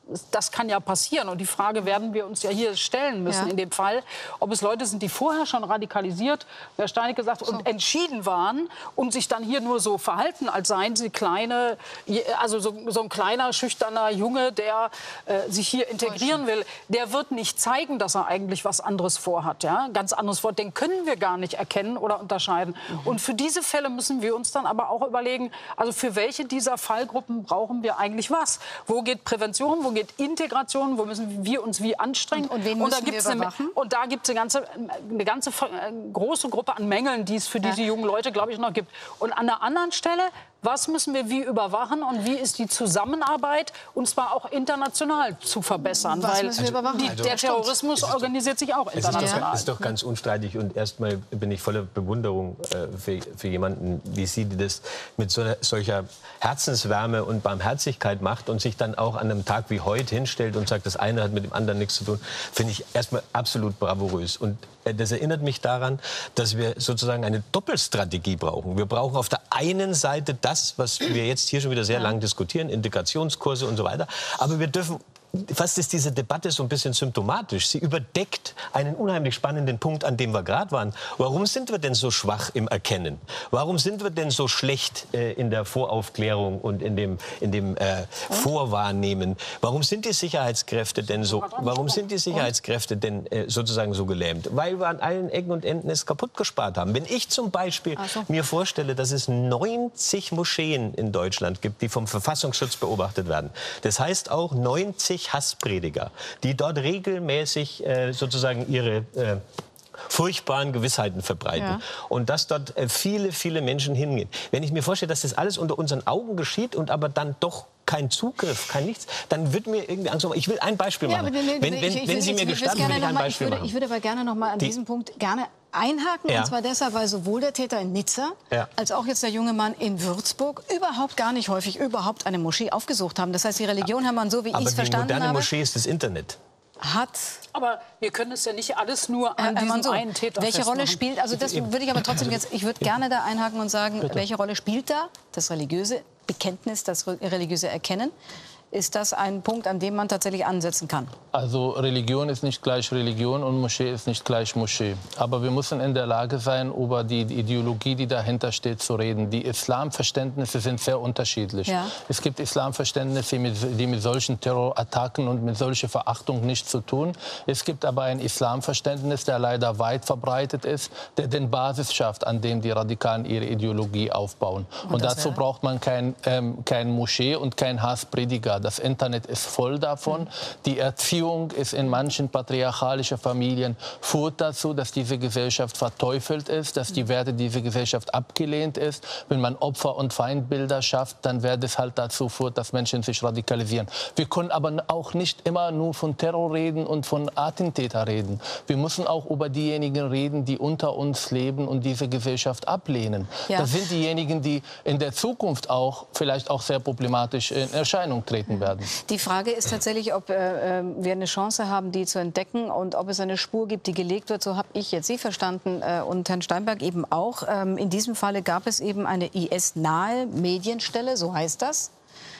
das kann ja passieren. Und die Frage werden wir uns ja hier stellen müssen Ja. in dem Fall, ob es Leute sind, die vorher schon radikalisiert, Herr Steinig gesagt, so. und entschieden waren und sich dann hier nur so verhalten, als seien sie kleine, also so, so ein kleiner, schüchterner Junge, der äh, sich hier integrieren will. Der wird nicht zeigen, dass er eigentlich was anderes vorhat. Ja? Ganz anderes vorhat. Den können wir gar nicht erkennen oder unterscheiden. Mhm. Und für diese Fälle müssen wir uns dann aber auch überlegen, also für welche dieser Fallgruppen brauchen wir eigentlich was? Wo geht Prävention, wo geht Integration, wo müssen wir uns wie anstrengen? Und, und wen müssen und da gibt's wir eine, überwachen? und da gibt es eine ganze, eine ganze große Gruppe an Mängeln, die es für diese jungen Leute, glaube ich, noch gibt. Und an der anderen Stelle, was müssen wir wie überwachen und wie ist die Zusammenarbeit, und zwar auch international zu verbessern? Was weil müssen wir überwachen? die, Also, der Terrorismus organisiert sich auch Es ist, doch, international. ist doch ganz unstreitig, und erstmal bin ich voller Bewunderung äh, für, für jemanden wie Sie, die das mit so einer, solcher Herzenswärme und Barmherzigkeit macht und sich dann auch an einem Tag wie heute hinstellt und sagt, das eine hat mit dem anderen nichts zu tun, finde ich erstmal absolut bravourös. Und äh, das erinnert mich daran, dass wir sozusagen eine Doppelstrategie brauchen. Wir brauchen auf der einen Seite das, was wir jetzt hier schon wieder sehr lang diskutieren, Integrationskurse und so weiter, aber wir dürfen, fast ist diese Debatte so ein bisschen symptomatisch. Sie überdeckt einen unheimlich spannenden Punkt, an dem wir gerade waren. Warum sind wir denn so schwach im Erkennen? Warum sind wir denn so schlecht äh, in der Voraufklärung und in dem, in dem äh, Vorwahrnehmen? Warum sind die Sicherheitskräfte denn so? Warum sind die Sicherheitskräfte denn äh, sozusagen so gelähmt? Weil wir an allen Ecken und Enden es kaputt gespart haben. Wenn ich zum Beispiel so. mir vorstelle, dass es neunzig Moscheen in Deutschland gibt, die vom Verfassungsschutz beobachtet werden. Das heißt auch neunzig Hassprediger, die dort regelmäßig äh, sozusagen ihre äh, furchtbaren Gewissheiten verbreiten. Ja. Und dass dort äh, viele, viele Menschen hingehen. Wenn ich mir vorstelle, dass das alles unter unseren Augen geschieht und aber dann doch kein Zugriff, kein nichts, dann wird mir irgendwie Angst machen. Ich will ein Beispiel machen. Ja, nee, wenn ich, wenn, ich, wenn ich, Sie mir ich, gestatten, will ich ein mal, Beispiel ich würde, machen. Ich würde aber gerne noch mal an Die, diesem Punkt gerne einhaken. Ja. Und zwar deshalb, weil sowohl der Täter in Nizza Ja. als auch jetzt der junge Mann in Würzburg überhaupt gar nicht häufig überhaupt eine Moschee aufgesucht haben. Das heißt, die Religion, Herr Mann, so wie ich es verstanden Aber die moderne habe, Moschee ist das Internet. hat... Aber wir können es ja nicht alles nur an Äh, diesem so, einen Täter welche festmachen. Rolle spielt, also das würde ich aber trotzdem jetzt, ich würde gerne da einhaken und sagen, Bitte. welche Rolle spielt da das religiöse Bekenntnis, das religiöse Erkennen? Ist das ein Punkt, an dem man tatsächlich ansetzen kann? Also Religion ist nicht gleich Religion und Moschee ist nicht gleich Moschee. Aber wir müssen in der Lage sein, über die Ideologie, die dahinter steht, zu reden. Die Islamverständnisse sind sehr unterschiedlich. Ja. Es gibt Islamverständnisse, die mit solchen Terrorattacken und mit solcher Verachtung nichts zu tun. Es gibt aber ein Islamverständnis, der leider weit verbreitet ist, der den Basis schafft, an dem die Radikalen ihre Ideologie aufbauen. Und, und dazu wäre? braucht man kein, ähm, kein Moschee und kein Hassprediger. Das Internet ist voll davon. Mhm. Die Erziehung ist in manchen patriarchalischen Familien führt dazu, dass diese Gesellschaft verteufelt ist, dass die Werte dieser Gesellschaft abgelehnt ist. Wenn man Opfer- und Feindbilder schafft, dann wird es halt dazu führt, dass Menschen sich radikalisieren. Wir können aber auch nicht immer nur von Terror reden und von Attentäter reden. Wir müssen auch über diejenigen reden, die unter uns leben und diese Gesellschaft ablehnen. Ja. Das sind diejenigen, die in der Zukunft auch vielleicht auch sehr problematisch in Erscheinung treten werden. Die Frage ist tatsächlich, ob äh, wir eine Chance haben, die zu entdecken und ob es eine Spur gibt, die gelegt wird. So habe ich jetzt Sie verstanden äh, und Herrn Steinberg eben auch. Ähm, in diesem Falle gab es eben eine I S-nahe Medienstelle, so heißt das.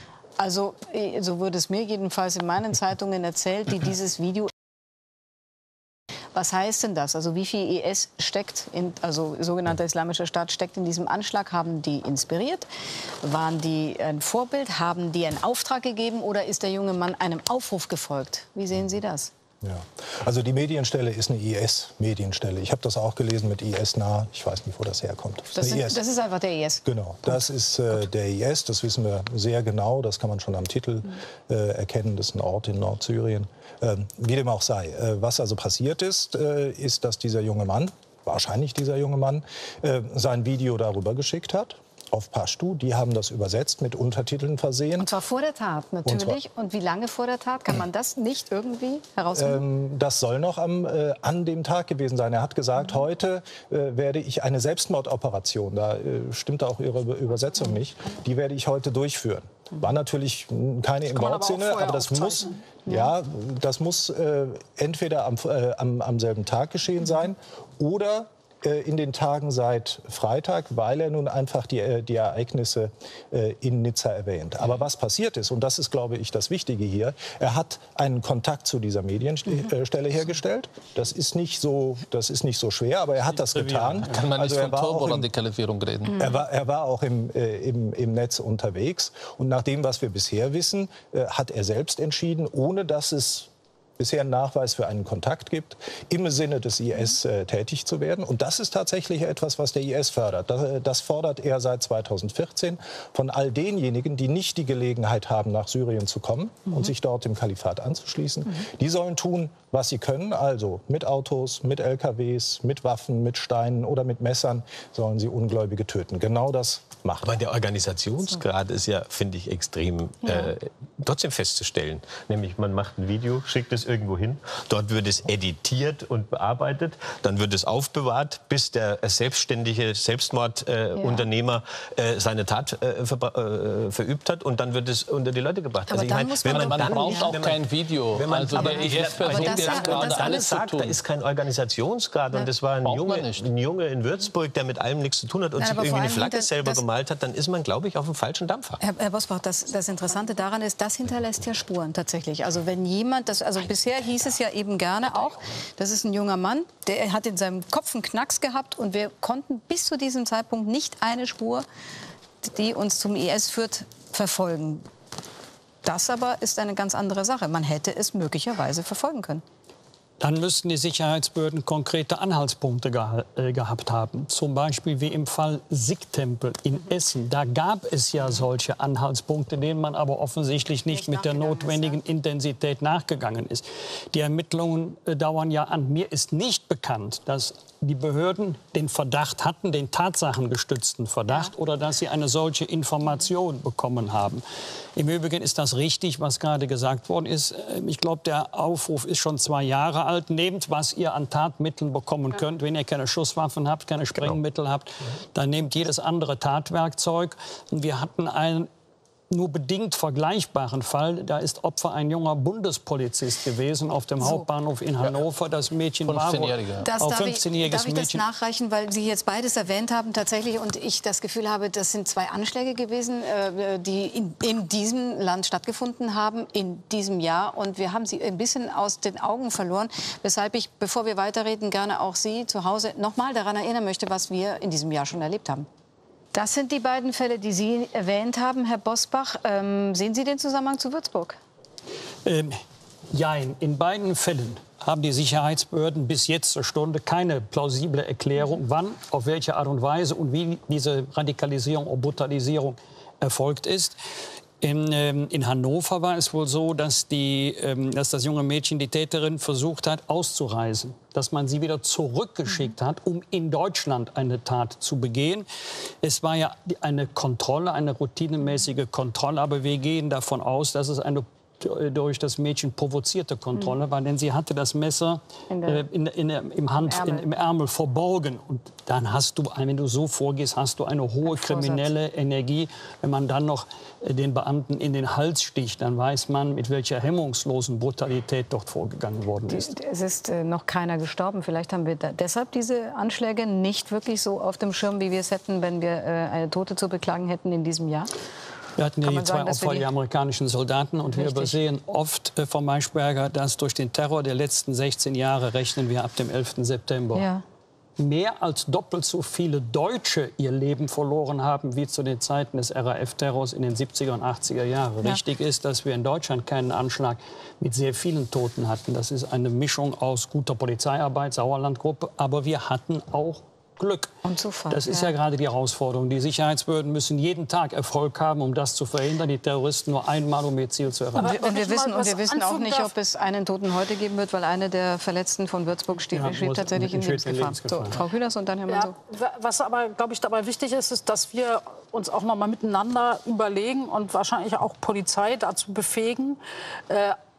Also, so wurde es mir jedenfalls in meinen Zeitungen erzählt, die dieses Video... Was heißt denn das? Also wie viel I S steckt, in, also sogenannter Islamischer Staat steckt in diesem Anschlag? Haben die inspiriert? Waren die ein Vorbild? Haben die einen Auftrag gegeben? Oder ist der junge Mann einem Aufruf gefolgt? Wie sehen Sie das? Ja. Also die Medienstelle ist eine I S-Medienstelle. Ich habe das auch gelesen mit I S-nah. Ich weiß nicht, wo das herkommt. Das, das, sind, das ist einfach der I S? Genau, das ist äh, der I S. Das wissen wir sehr genau. Das kann man schon am Titel äh, erkennen. Das ist ein Ort in Nordsyrien. Ähm, wie dem auch sei. Äh, was also passiert ist, äh, ist, dass dieser junge Mann, wahrscheinlich dieser junge Mann, äh, sein Video darüber geschickt hat. Auf Pashtu. Die haben das übersetzt, mit Untertiteln versehen. Und zwar vor der Tat, natürlich. Und, Und wie lange vor der Tat? Kann man das nicht irgendwie herausfinden? Ähm, das soll noch am, äh, an dem Tag gewesen sein. Er hat gesagt, mhm. heute äh, werde ich eine Selbstmordoperation, da äh, stimmt auch Ihre Übersetzung nicht, die werde ich heute durchführen. War natürlich keine im Wortsinne, aber, aber das muss, ja. ja, das muss äh, entweder am, äh, am, am selben Tag geschehen sein oder äh, in den Tagen seit Freitag, weil er nun einfach die, die Ereignisse äh, in Nizza erwähnt. Aber was passiert ist, und das ist, glaube ich, das Wichtige hier, er hat einen Kontakt zu dieser Medienstelle hergestellt. Das ist nicht so, das ist nicht so schwer, aber er hat das getan. Kann man nicht also von Turboradikalisierung reden. Er war, er war auch im, äh, im, im Netz unterwegs. Und nach dem, was wir bisher wissen, äh, hat er selbst entschieden, ohne dass es bisher einen Nachweis für einen Kontakt gibt, im Sinne des I S äh, tätig zu werden. Und das ist tatsächlich etwas, was der I S fördert. Das, das fordert er seit zweitausendvierzehn von all denjenigen, die nicht die Gelegenheit haben, nach Syrien zu kommen mhm. und sich dort dem Kalifat anzuschließen. Mhm. Die sollen tun, was sie können, also mit Autos, mit L K Ws, mit Waffen, mit Steinen oder mit Messern sollen sie Ungläubige töten. Genau das macht er. Aber der Organisationsgrad ist ja, finde ich, extrem ja. äh, trotzdem festzustellen. Nämlich, man macht ein Video, schickt es irgendwo hin, dort wird es editiert und bearbeitet, dann wird es aufbewahrt, bis der selbstständige Selbstmordunternehmer äh, ja. äh, seine Tat äh, ver äh, verübt hat und dann wird es unter die Leute gebracht. Aber also ich mein, wenn man, man dann braucht nicht, auch man, kein Video. Wenn man, also aber der I S-Person, der alles sagt, da ist kein Organisationsgrad ja. und das war ein Junge, ein Junge in Würzburg, der mit allem nichts zu tun hat und Nein, sich irgendwie eine Flagge das, selber das, gemalt hat, dann ist man, glaube ich, auf dem falschen Dampfer. Herr, Herr Bosbach, das, das Interessante daran ist, das hinterlässt ja Spuren tatsächlich. Also wenn jemand, das, also bisher hieß es ja eben gerne auch, das ist ein junger Mann, der hat in seinem Kopf einen Knacks gehabt und wir konnten bis zu diesem Zeitpunkt nicht eine Spur, die uns zum I S führt, verfolgen. Das aber ist eine ganz andere Sache. Man hätte es möglicherweise verfolgen können. Dann müssten die Sicherheitsbehörden konkrete Anhaltspunkte geha äh, gehabt haben. Zum Beispiel wie im Fall Sikh-Tempel in Essen. Da gab es ja solche Anhaltspunkte, denen man aber offensichtlich nicht, nicht mit der notwendigen ist, ja. Intensität nachgegangen ist. Die Ermittlungen äh, dauern ja an. Mir ist nicht bekannt, dass die Behörden den Verdacht hatten, den tatsachengestützten Verdacht, ja. oder dass sie eine solche Information bekommen haben. Im Übrigen ist das richtig, was gerade gesagt worden ist. Ich glaube, der Aufruf ist schon zwei Jahre alt. Nehmt, was ihr an Tatmitteln bekommen ja. könnt. Wenn ihr keine Schusswaffen habt, keine Sprengmittel genau. habt, dann nehmt jedes andere Tatwerkzeug. Und wir hatten einen nur bedingt vergleichbaren Fall. Da ist Opfer ein junger Bundespolizist gewesen auf dem so. Hauptbahnhof in Hannover. Das Mädchen war das auch fünfzehnjähriges Darf ich das Mädchen. nachreichen, weil Sie jetzt beides erwähnt haben tatsächlich und ich das Gefühl habe, das sind zwei Anschläge gewesen, äh, die in, in diesem Land stattgefunden haben, in diesem Jahr. Und wir haben sie ein bisschen aus den Augen verloren, weshalb ich, bevor wir weiterreden, gerne auch Sie zu Hause noch mal daran erinnern möchte, was wir in diesem Jahr schon erlebt haben. Das sind die beiden Fälle, die Sie erwähnt haben, Herr Bosbach. Ähm, sehen Sie den Zusammenhang zu Würzburg? Ähm, Jein. In beiden Fällen haben die Sicherheitsbehörden bis jetzt zur Stunde keine plausible Erklärung, wann, auf welche Art und Weise und wie diese Radikalisierung oder Brutalisierung erfolgt ist. In, ähm, in Hannover war es wohl so, dass, die, ähm, dass das junge Mädchen, die Täterin, versucht hat, auszureisen. Dass man sie wieder zurückgeschickt hat, um in Deutschland eine Tat zu begehen. Es war ja eine Kontrolle, eine routinemäßige Kontrolle. Aber wir gehen davon aus, dass es eine durch das Mädchen provozierte Kontrolle mhm. war, denn sie hatte das Messer in der, äh, in, in, im, Hand, Ärmel. In, im Ärmel verborgen. Und dann hast du, wenn du so vorgehst, hast du eine hohe kriminelle Energie. Wenn man dann noch äh, den Beamten in den Hals sticht, dann weiß man, mit welcher hemmungslosen Brutalität dort vorgegangen worden ist. Es ist äh, noch keiner gestorben. Vielleicht haben wir da deshalb diese Anschläge nicht wirklich so auf dem Schirm, wie wir es hätten, wenn wir äh, eine Tote zu beklagen hätten in diesem Jahr. Wir hatten ja die zwei Opfer, die amerikanischen Soldaten. Und wir übersehen oft, äh, Frau Maischberger, dass durch den Terror der letzten sechzehn Jahre rechnen wir ab dem elften September. Ja. Mehr als doppelt so viele Deutsche ihr Leben verloren haben, wie zu den Zeiten des R A F-Terrors in den siebziger und achtziger Jahren. Ja. Richtig ist, dass wir in Deutschland keinen Anschlag mit sehr vielen Toten hatten. Das ist eine Mischung aus guter Polizeiarbeit, Sauerlandgruppe. Aber wir hatten auch Glück. Und Zufall. Das ist ja. ja gerade die Herausforderung. Die Sicherheitsbehörden müssen jeden Tag Erfolg haben, um das zu verhindern. Die Terroristen nur einmal, um ihr Ziel zu erreichen. Und wir, und wir wissen, und wir wissen auch nicht, ob es einen Toten heute geben wird, weil eine der Verletzten von Würzburg steht, ja, steht tatsächlich in Lebensgefahr. So, Frau Kühners und dann Herr Mann. Ja, was aber, glaube ich, dabei wichtig ist, ist, dass wir uns auch noch mal miteinander überlegen und wahrscheinlich auch Polizei dazu befähigen, äh,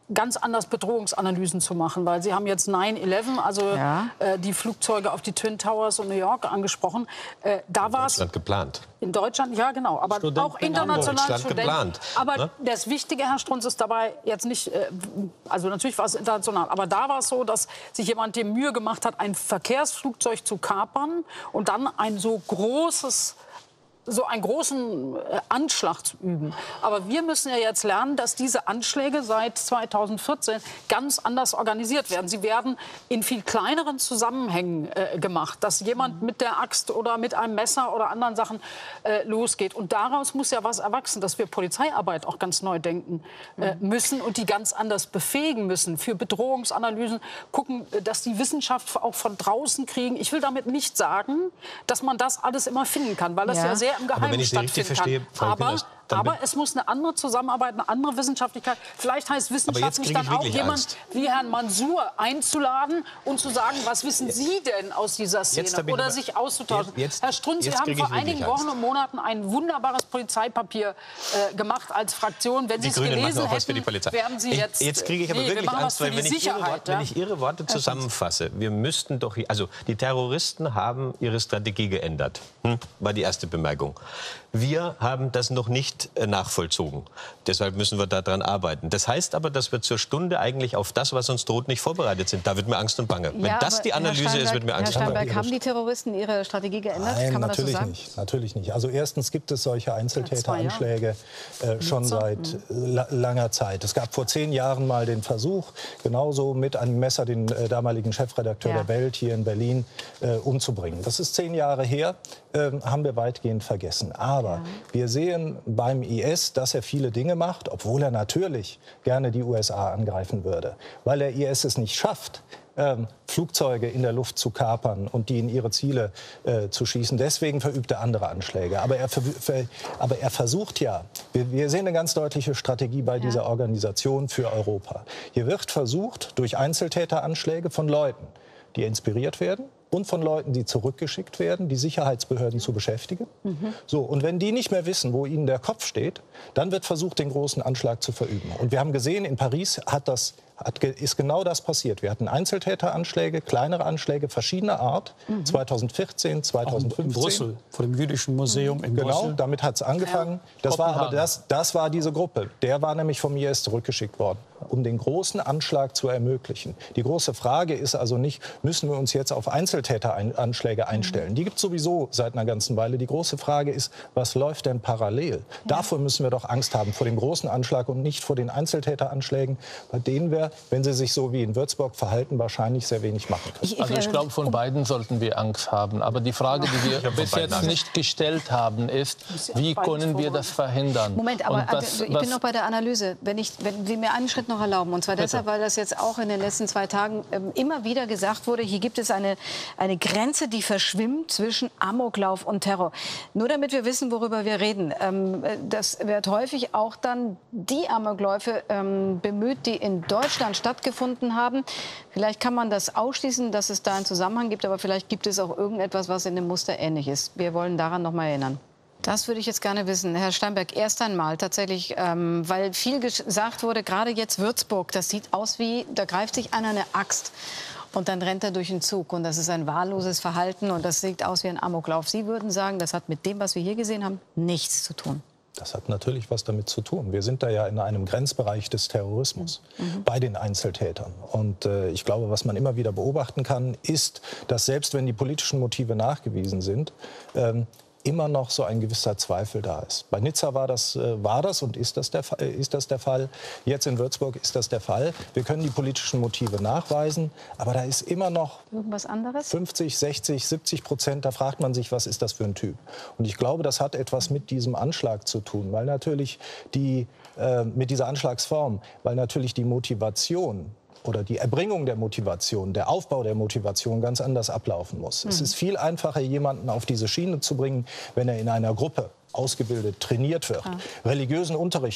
ganz anders Bedrohungsanalysen zu machen, weil Sie haben jetzt neun elf, also ja. äh, die Flugzeuge auf die Twin Towers und New York angesprochen. Äh, da war es in Deutschland geplant. In Deutschland, ja genau, aber Studenten auch international Studenten. Geplant, aber ne? das Wichtige, Herr Strunz, ist dabei jetzt nicht, äh, also natürlich war es international, aber da war es so, dass sich jemand die Mühe gemacht hat, ein Verkehrsflugzeug zu kapern und dann ein so großes so einen großen Anschlag zu üben. Aber wir müssen ja jetzt lernen, dass diese Anschläge seit zweitausendvierzehn ganz anders organisiert werden. Sie werden in viel kleineren Zusammenhängen äh, gemacht, dass jemand mit der Axt oder mit einem Messer oder anderen Sachen äh, losgeht. Und daraus muss ja was erwachsen, dass wir Polizeiarbeit auch ganz neu denken äh, müssen und die ganz anders befähigen müssen für Bedrohungsanalysen, gucken, dass die Wissenschaft auch von draußen kriegen. Ich will damit nicht sagen, dass man das alles immer finden kann, weil das ja, ja sehr im Geheimen stattfinden kann. Aber, aber es muss eine andere Zusammenarbeit, eine andere Wissenschaftlichkeit. Vielleicht heißt wissenschaftlich dann auch jemand Angst. wie Herrn Mansour einzuladen und zu sagen, was wissen Sie denn aus dieser Szene? Oder sich auszutauschen. Jetzt, Herr Strunz, Sie haben vor einigen Wochen und Monaten ein wunderbares Polizeipapier äh, gemacht als Fraktion. Wenn Sie es gelesen hätten, wären Sie jetzt... Ich, jetzt kriege ich aber nee, wirklich Angst, weil wenn ich, Ihre Worte, ja? wenn ich Ihre Worte zusammenfasse, wir müssten doch... Also die Terroristen haben ihre Strategie geändert, hm? war die erste Bemerkung. Wir haben das noch nicht äh, nachvollzogen. Deshalb müssen wir daran arbeiten. Das heißt aber, dass wir zur Stunde eigentlich auf das, was uns droht, nicht vorbereitet sind. Da wird mir Angst und Bange. Ja, wenn das die Analyse ist, wird mir Angst und Bange. Herr Steinberg, haben die Terroristen ihre Strategie geändert? Nein, Kann man natürlich das so sagen? nicht. Natürlich nicht. Also erstens gibt es solche Einzeltäteranschläge äh, schon seit la langer Zeit. Es gab vor zehn Jahren mal den Versuch, genauso mit einem Messer den äh, damaligen Chefredakteur ja. der Welt hier in Berlin äh, umzubringen. Das ist zehn Jahre her, äh, haben wir weitgehend vergessen. Aber ja. wir sehen beim I S, dass er viele Dinge macht, obwohl er natürlich gerne die U S A angreifen würde. Weil der I S es nicht schafft, ähm, Flugzeuge in der Luft zu kapern und die in ihre Ziele äh, zu schießen. Deswegen verübt er andere Anschläge. Aber er, ver ver aber er versucht ja, wir, wir sehen eine ganz deutliche Strategie bei ja. dieser Organisation für Europa. Hier wird versucht, durch Einzeltäteranschläge von Leuten, die inspiriert werden, und von Leuten, die zurückgeschickt werden, die Sicherheitsbehörden zu beschäftigen. Mhm. So, und wenn die nicht mehr wissen, wo ihnen der Kopf steht, dann wird versucht, den großen Anschlag zu verüben. Und wir haben gesehen, in Paris hat das, hat, ist genau das passiert. Wir hatten Einzeltäteranschläge, kleinere Anschläge verschiedener Art, mhm. zweitausendvierzehn, zweitausendfünfzehn. In Brüssel, vor dem Jüdischen Museum in genau, Brüssel. Genau, damit hat es angefangen. Ja. Das, war aber das, das war diese Gruppe. Der war nämlich vom I S zurückgeschickt worden, um den großen Anschlag zu ermöglichen. Die große Frage ist also nicht, müssen wir uns jetzt auf Einzeltäteranschläge einstellen. Die gibt es sowieso seit einer ganzen Weile. Die große Frage ist, was läuft denn parallel? Ja. Davor müssen wir doch Angst haben, vor dem großen Anschlag und nicht vor den Einzeltäteranschlägen, bei denen wir, wenn sie sich so wie in Würzburg verhalten, wahrscheinlich sehr wenig machen können. Also ich glaube, von beiden sollten wir Angst haben. Aber die Frage, die wir bis jetzt nicht gestellt haben, ist, wie können wir das verhindern? Moment, aber was, ich bin noch bei der Analyse. Wenn, ich, wenn Sie mir einen Schritt noch erlauben, und zwar Bitte. deshalb, weil das jetzt auch in den letzten zwei Tagen ähm, immer wieder gesagt wurde, hier gibt es eine, eine Grenze, die verschwimmt zwischen Amoklauf und Terror. Nur damit wir wissen, worüber wir reden. Ähm, das wird häufig auch dann die Amokläufe ähm, bemüht, die in Deutschland stattgefunden haben. Vielleicht kann man das ausschließen, dass es da einen Zusammenhang gibt, aber vielleicht gibt es auch irgendetwas, was in dem Muster ähnlich ist. Wir wollen daran noch mal erinnern. Das würde ich jetzt gerne wissen. Herr Steinberg, erst einmal tatsächlich, ähm, weil viel gesagt wurde, gerade jetzt Würzburg, das sieht aus wie, da greift sich einer eine Axt und dann rennt er durch den Zug. Und das ist ein wahlloses Verhalten und das sieht aus wie ein Amoklauf. Sie würden sagen, das hat mit dem, was wir hier gesehen haben, nichts zu tun. Das hat natürlich was damit zu tun. Wir sind da ja in einem Grenzbereich des Terrorismus mhm. bei den Einzeltätern. Und äh, ich glaube, was man immer wieder beobachten kann, ist, dass selbst wenn die politischen Motive nachgewiesen sind, ähm, immer noch so ein gewisser Zweifel da ist. Bei Nizza war das, äh, war das und ist das, der, äh, ist das der Fall. Jetzt in Würzburg ist das der Fall. Wir können die politischen Motive nachweisen, aber da ist immer noch irgendwas anderes? fünfzig, sechzig, siebzig Prozent. Da fragt man sich, was ist das für ein Typ? Und ich glaube, das hat etwas mit diesem Anschlag zu tun, weil natürlich die, äh, mit dieser Anschlagsform, weil natürlich die Motivation oder die Erbringung der Motivation, der Aufbau der Motivation ganz anders ablaufen muss. Mhm. Es ist viel einfacher, jemanden auf diese Schiene zu bringen, wenn er in einer Gruppe ausgebildet, trainiert wird, Klar. religiösen Unterricht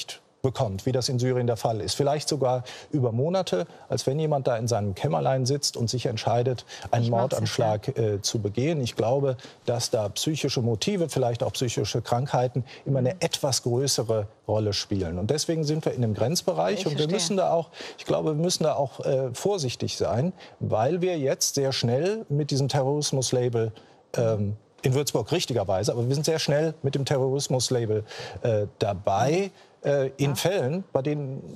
bekommt, wie das in Syrien der Fall ist. Vielleicht sogar über Monate, als wenn jemand da in seinem Kämmerlein sitzt und sich entscheidet, einen Mordanschlag äh, zu begehen. Ich glaube, dass da psychische Motive, vielleicht auch psychische Krankheiten, immer eine etwas größere Rolle spielen. Und deswegen sind wir in einem Grenzbereich ich und wir verstehe. müssen da auch, ich glaube, wir müssen da auch äh, vorsichtig sein, weil wir jetzt sehr schnell mit diesem Terrorismus-Label ähm, in Würzburg richtigerweise, aber wir sind sehr schnell mit dem Terrorismus-Label äh, dabei. Äh, in ja. Fällen, bei denen,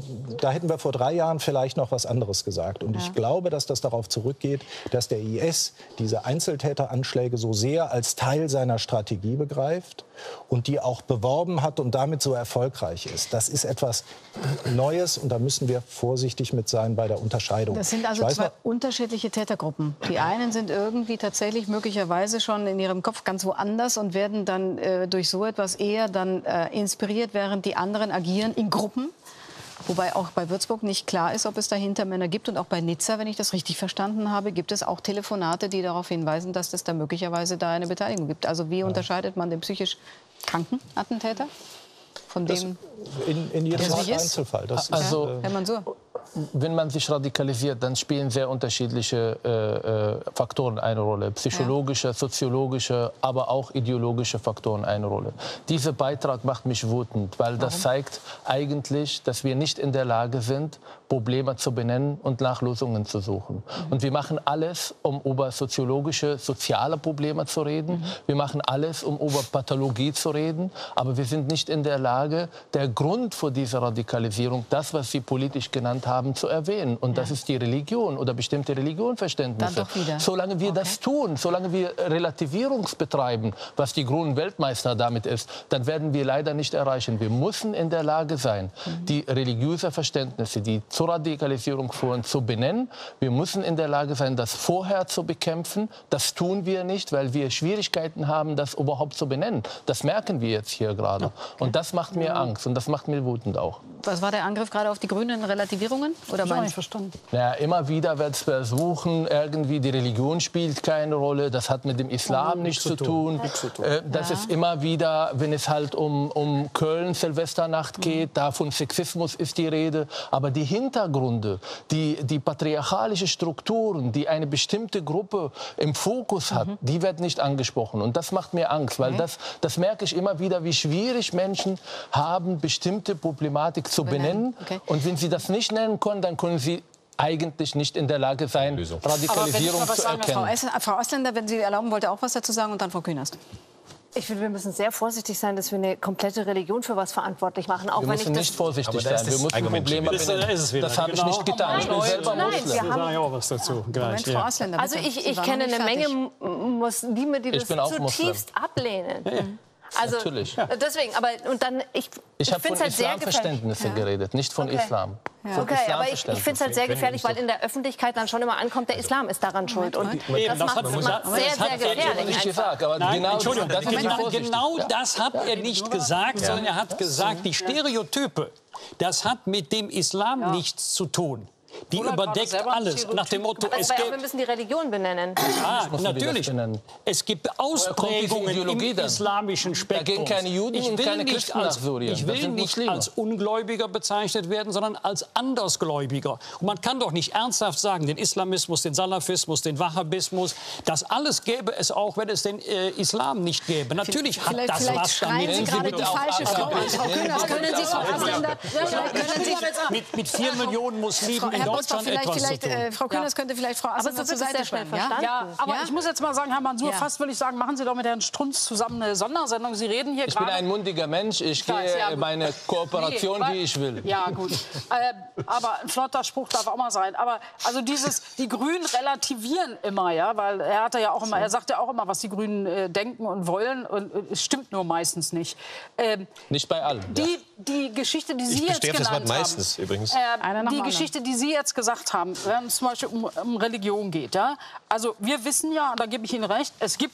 da hätten wir vor drei Jahren vielleicht noch was anderes gesagt. Und ja. ich glaube, dass das darauf zurückgeht, dass der I S diese Einzeltäteranschläge so sehr als Teil seiner Strategie begreift und die auch beworben hat und damit so erfolgreich ist. Das ist etwas Neues und da müssen wir vorsichtig mit sein bei der Unterscheidung. Das sind also zwei unterschiedliche Tätergruppen. Die einen sind irgendwie tatsächlich möglicherweise schon in ihrem Kopf ganz woanders und werden dann äh, durch so etwas eher dann äh, inspiriert, während die anderen agieren in Gruppen. Wobei auch bei Würzburg nicht klar ist, ob es dahinter Männer gibt. Und auch bei Nizza, wenn ich das richtig verstanden habe, gibt es auch Telefonate, die darauf hinweisen, dass es da möglicherweise da eine Beteiligung gibt. Also wie ja. unterscheidet man den psychisch kranken Attentäter von das dem, in, in jedem Einzelfall. Das also, ist, äh, Herr Mansour. Wenn man sich radikalisiert, dann spielen sehr unterschiedliche äh, Faktoren eine Rolle. Psychologische, soziologische, aber auch ideologische Faktoren eine Rolle. Dieser Beitrag macht mich wütend, weil das zeigt eigentlich, dass wir nicht in der Lage sind, Probleme zu benennen und nach Lösungen zu suchen. Mhm. Und wir machen alles, um über soziologische, soziale Probleme zu reden. Mhm. Wir machen alles, um über Pathologie zu reden. Aber wir sind nicht in der Lage, der Grund für diese Radikalisierung, das, was Sie politisch genannt haben, zu erwähnen. Und ja. das ist die Religion oder bestimmte Religionverständnisse. Solange wir okay. das tun, solange wir Relativierung betreiben, was die grünen Weltmeister damit ist, dann werden wir leider nicht erreichen. Wir müssen in der Lage sein, mhm. die religiösen Verständnisse, die zur Radikalisierung führen, zu benennen. Wir müssen in der Lage sein, das vorher zu bekämpfen. Das tun wir nicht, weil wir Schwierigkeiten haben, das überhaupt zu benennen. Das merken wir jetzt hier gerade. Okay. Und das macht mir Angst und das macht mir wütend auch. Was war der Angriff gerade auf die Grünen? Relativierungen? Oder ich habe nicht verstanden. Ja, immer wieder wird es versuchen, irgendwie die Religion spielt keine Rolle. Das hat mit dem Islam oh, nichts zu tun. Zu tun. Äh, das ja. ist immer wieder, wenn es halt um, um Köln, Silvesternacht geht, mhm. da von Sexismus ist die Rede. Aber die Hintergründe, die, die patriarchalischen Strukturen, die eine bestimmte Gruppe im Fokus hat, mhm. die werden nicht angesprochen. Und das macht mir Angst, okay. weil das, das merke ich immer wieder, wie schwierig Menschen haben, bestimmte Problematik zu benennen. Okay. Und wenn sie das nicht nennen können, dann können sie eigentlich nicht in der Lage sein, Radikalisierung zu sagen, erkennen. Frau, Frau Ausländer, wenn Sie erlauben, wollte auch was dazu sagen und dann Frau Künast. Ich finde, wir müssen sehr vorsichtig sein, dass wir eine komplette Religion für was verantwortlich machen. Auch wir wenn müssen ich nicht vorsichtig sein. Wir müssen Probleme benennen. Das, das habe ich nicht getan. Ich bin selber Nein, wir haben auch was dazu. Gleich, Moment, Frau Ausländer, also ich, ich kenne eine Menge Muslime, die das zutiefst ablehnen. Ja, ja. Also natürlich. Deswegen, aber und dann ich. Ich, ich habe von halt Islamverständnisse ja. geredet, nicht von okay. Islam. Ja. Von okay, aber ich, ich finde es halt sehr gefährlich, weil in der Öffentlichkeit dann schon immer ankommt, der Islam ist daran schuld. Und das macht es sehr, sehr gefährlich. Nicht gesagt, aber Nein, genau, Entschuldigung, das, das genau, genau das hat er nicht gesagt, sondern er hat gesagt, die Stereotype, das hat mit dem Islam ja. nichts zu tun. Die Oder überdeckt alles. Nach dem Motto, es gibt, wir müssen die Religion benennen. Ja, natürlich. Es gibt Ausprägungen im dann? islamischen Spektrum. Da gehen keine Juden ich und keine Christen nach Syrien. Ich will nicht als Ungläubiger bezeichnet werden, sondern als Andersgläubiger. Und man kann doch nicht ernsthaft sagen, den Islamismus, den Salafismus, den Wahhabismus, das alles gäbe es auch, wenn es den äh, Islam nicht gäbe. Natürlich hat vielleicht, das vielleicht was damit Sie gerade die falsche Frau an. Frau Kühners, können Sie, Frau Ausländer, können Sie mit, mit vier Millionen Muslimen in Deutschland vielleicht, etwas vielleicht, zu tun. äh, Frau Kühners ja. könnte vielleicht Frau Ausländer zur Seite spannen. Ja? ja, aber ja? ich muss jetzt mal sagen, Herr Mansour, ja. fast will ich sagen, machen Sie doch mit Herrn Strunz zusammen eine Sondersendung. Sie reden hier Ich grade bin ein mundiger Mensch, ich, ich gehe ja, meine Kooperation, nee, wie ich will. Ja, gut. äh, aber ein flotter Spruch darf auch mal sein. Aber also dieses, die Grünen relativieren immer, ja, weil er hat ja auch immer, er sagt ja auch immer, was die Grünen äh, denken und wollen. Und äh, es stimmt nur meistens nicht. Ähm, nicht bei allen. Die, ja. die Geschichte, die Sie ich jetzt genannt das Wort haben, meistens übrigens. Äh, die Geschichte, die Sie jetzt gesagt haben, wenn es zum Beispiel um, um Religion geht, ja, also wir wissen ja, und da gebe ich Ihnen recht, es gibt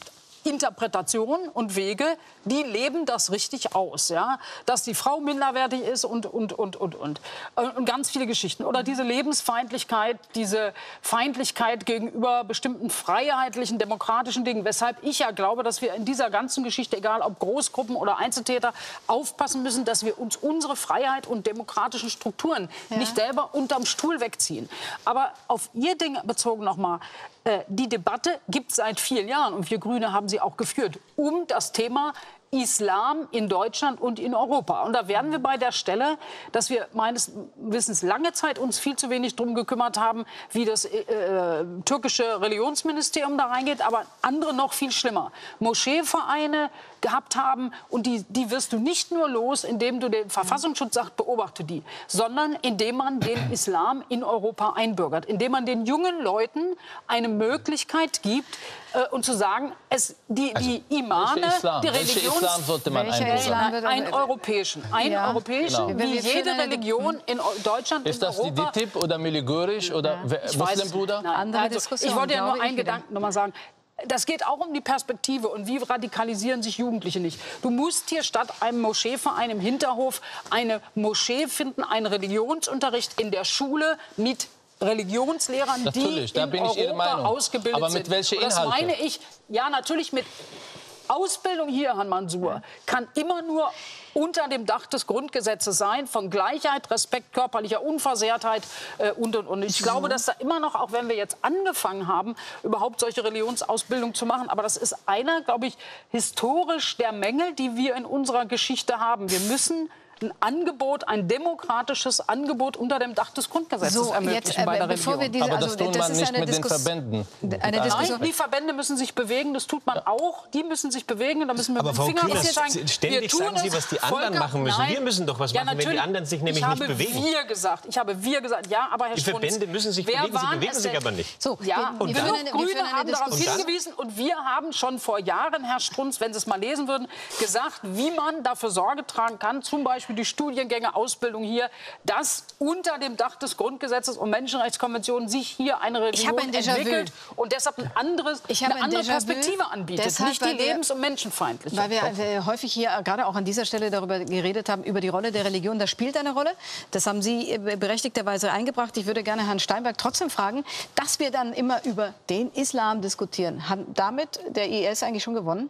Interpretationen und Wege, die leben das richtig aus, ja, dass die Frau minderwertig ist und und und und und und ganz viele Geschichten oder diese Lebensfeindlichkeit, diese Feindlichkeit gegenüber bestimmten freiheitlichen, demokratischen Dingen, weshalb ich ja glaube, dass wir in dieser ganzen Geschichte, egal ob Großgruppen oder Einzeltäter, aufpassen müssen, dass wir uns unsere Freiheit und demokratischen Strukturen ja. nicht selber unterm Stuhl wegziehen. Aber auf Ihr Ding bezogen nochmal, äh, die Debatte gibt es seit vielen Jahren und wir Grüne haben sie auch geführt, um das Thema Islam in Deutschland und in Europa. Und da wären wir bei der Stelle, dass wir meines Wissens lange Zeit uns viel zu wenig darum gekümmert haben, wie das äh, türkische Religionsministerium da reingeht, aber andere noch viel schlimmer. Moscheevereine gehabt haben und die, die wirst du nicht nur los, indem du den Verfassungsschutz sagst, beobachte die, sondern indem man den Islam in Europa einbürgert, indem man den jungen Leuten eine Möglichkeit gibt äh, und zu sagen, es, die, also, die Imame, die Religion Islam sollte man einbürgern? Einen europäischen. Einen ja, europäischen, genau. wie jede Religion in Deutschland, ist das in Europa. die D I T I B oder Milligörisch oder ja. Muslimbruder? Nein, also, ich wollte ja nur einen Gedanken noch mal sagen. Das geht auch um die Perspektive und wie radikalisieren sich Jugendliche nicht. Du musst hier statt einem Moscheeverein im Hinterhof eine Moschee finden, einen Religionsunterricht in der Schule mit Religionslehrern, natürlich, die da in bin ich Ihrer Europa Meinung. ausgebildet sind. Aber mit welchen sind. Das Inhalten? meine ich, ja natürlich mit Ausbildung hier, Herrn Mansour, kann immer nur unter dem Dach des Grundgesetzes sein, von Gleichheit, Respekt, körperlicher Unversehrtheit äh, und, und, und. Ich glaube, dass da immer noch, auch wenn wir jetzt angefangen haben, überhaupt solche Religionsausbildung zu machen, aber das ist einer, glaube ich, historisch der Mängel, die wir in unserer Geschichte haben. Wir müssen ein Angebot, ein demokratisches Angebot unter dem Dach des Grundgesetzes so, ermöglichen jetzt, äh, bei der bevor Religion. wir diese, aber das also, tut das man ist nicht eine mit Diskus den Verbänden. Eine Diskussion. Nein, die Verbände müssen sich bewegen, das tut man ja. auch. Die müssen sich bewegen, da müssen wir aber mit Frau dem Finger Kühners, zeigen. ständig sagen Sie, was die anderen Volker, machen müssen. Nein. Wir müssen doch was ja, machen, wenn die anderen sich nämlich ich nicht habe bewegen. Wir gesagt. Ich habe wir gesagt. Ja, aber Herr Die Strunz, Verbände müssen sich wer bewegen, sie waren bewegen es sich denn? aber nicht. So, Ja, wir, und wir genug eine, Grüne wir haben darauf Und dann? hingewiesen und wir haben schon vor Jahren, Herr Strunz, wenn Sie es mal lesen würden, gesagt, wie man dafür Sorge tragen kann, zum Beispiel die Studiengänge, Ausbildung hier, dass unter dem Dach des Grundgesetzes und Menschenrechtskonventionen sich hier eine Religion ein Déjà-vu. entwickelt und deshalb ein anderes, Ich eine ein andere Déjà-vu. Perspektive anbietet, Deshalb, nicht die weil wir- lebens- und menschenfeindliche. Weil wir äh, häufig hier äh, gerade auch an dieser Stelle darüber geredet haben, über die Rolle der Religion. Das spielt eine Rolle. Das haben Sie äh, berechtigterweise eingebracht. Ich würde gerne Herrn Steinberg trotzdem fragen, dass wir dann immer über den Islam diskutieren. Hat damit der I S eigentlich schon gewonnen?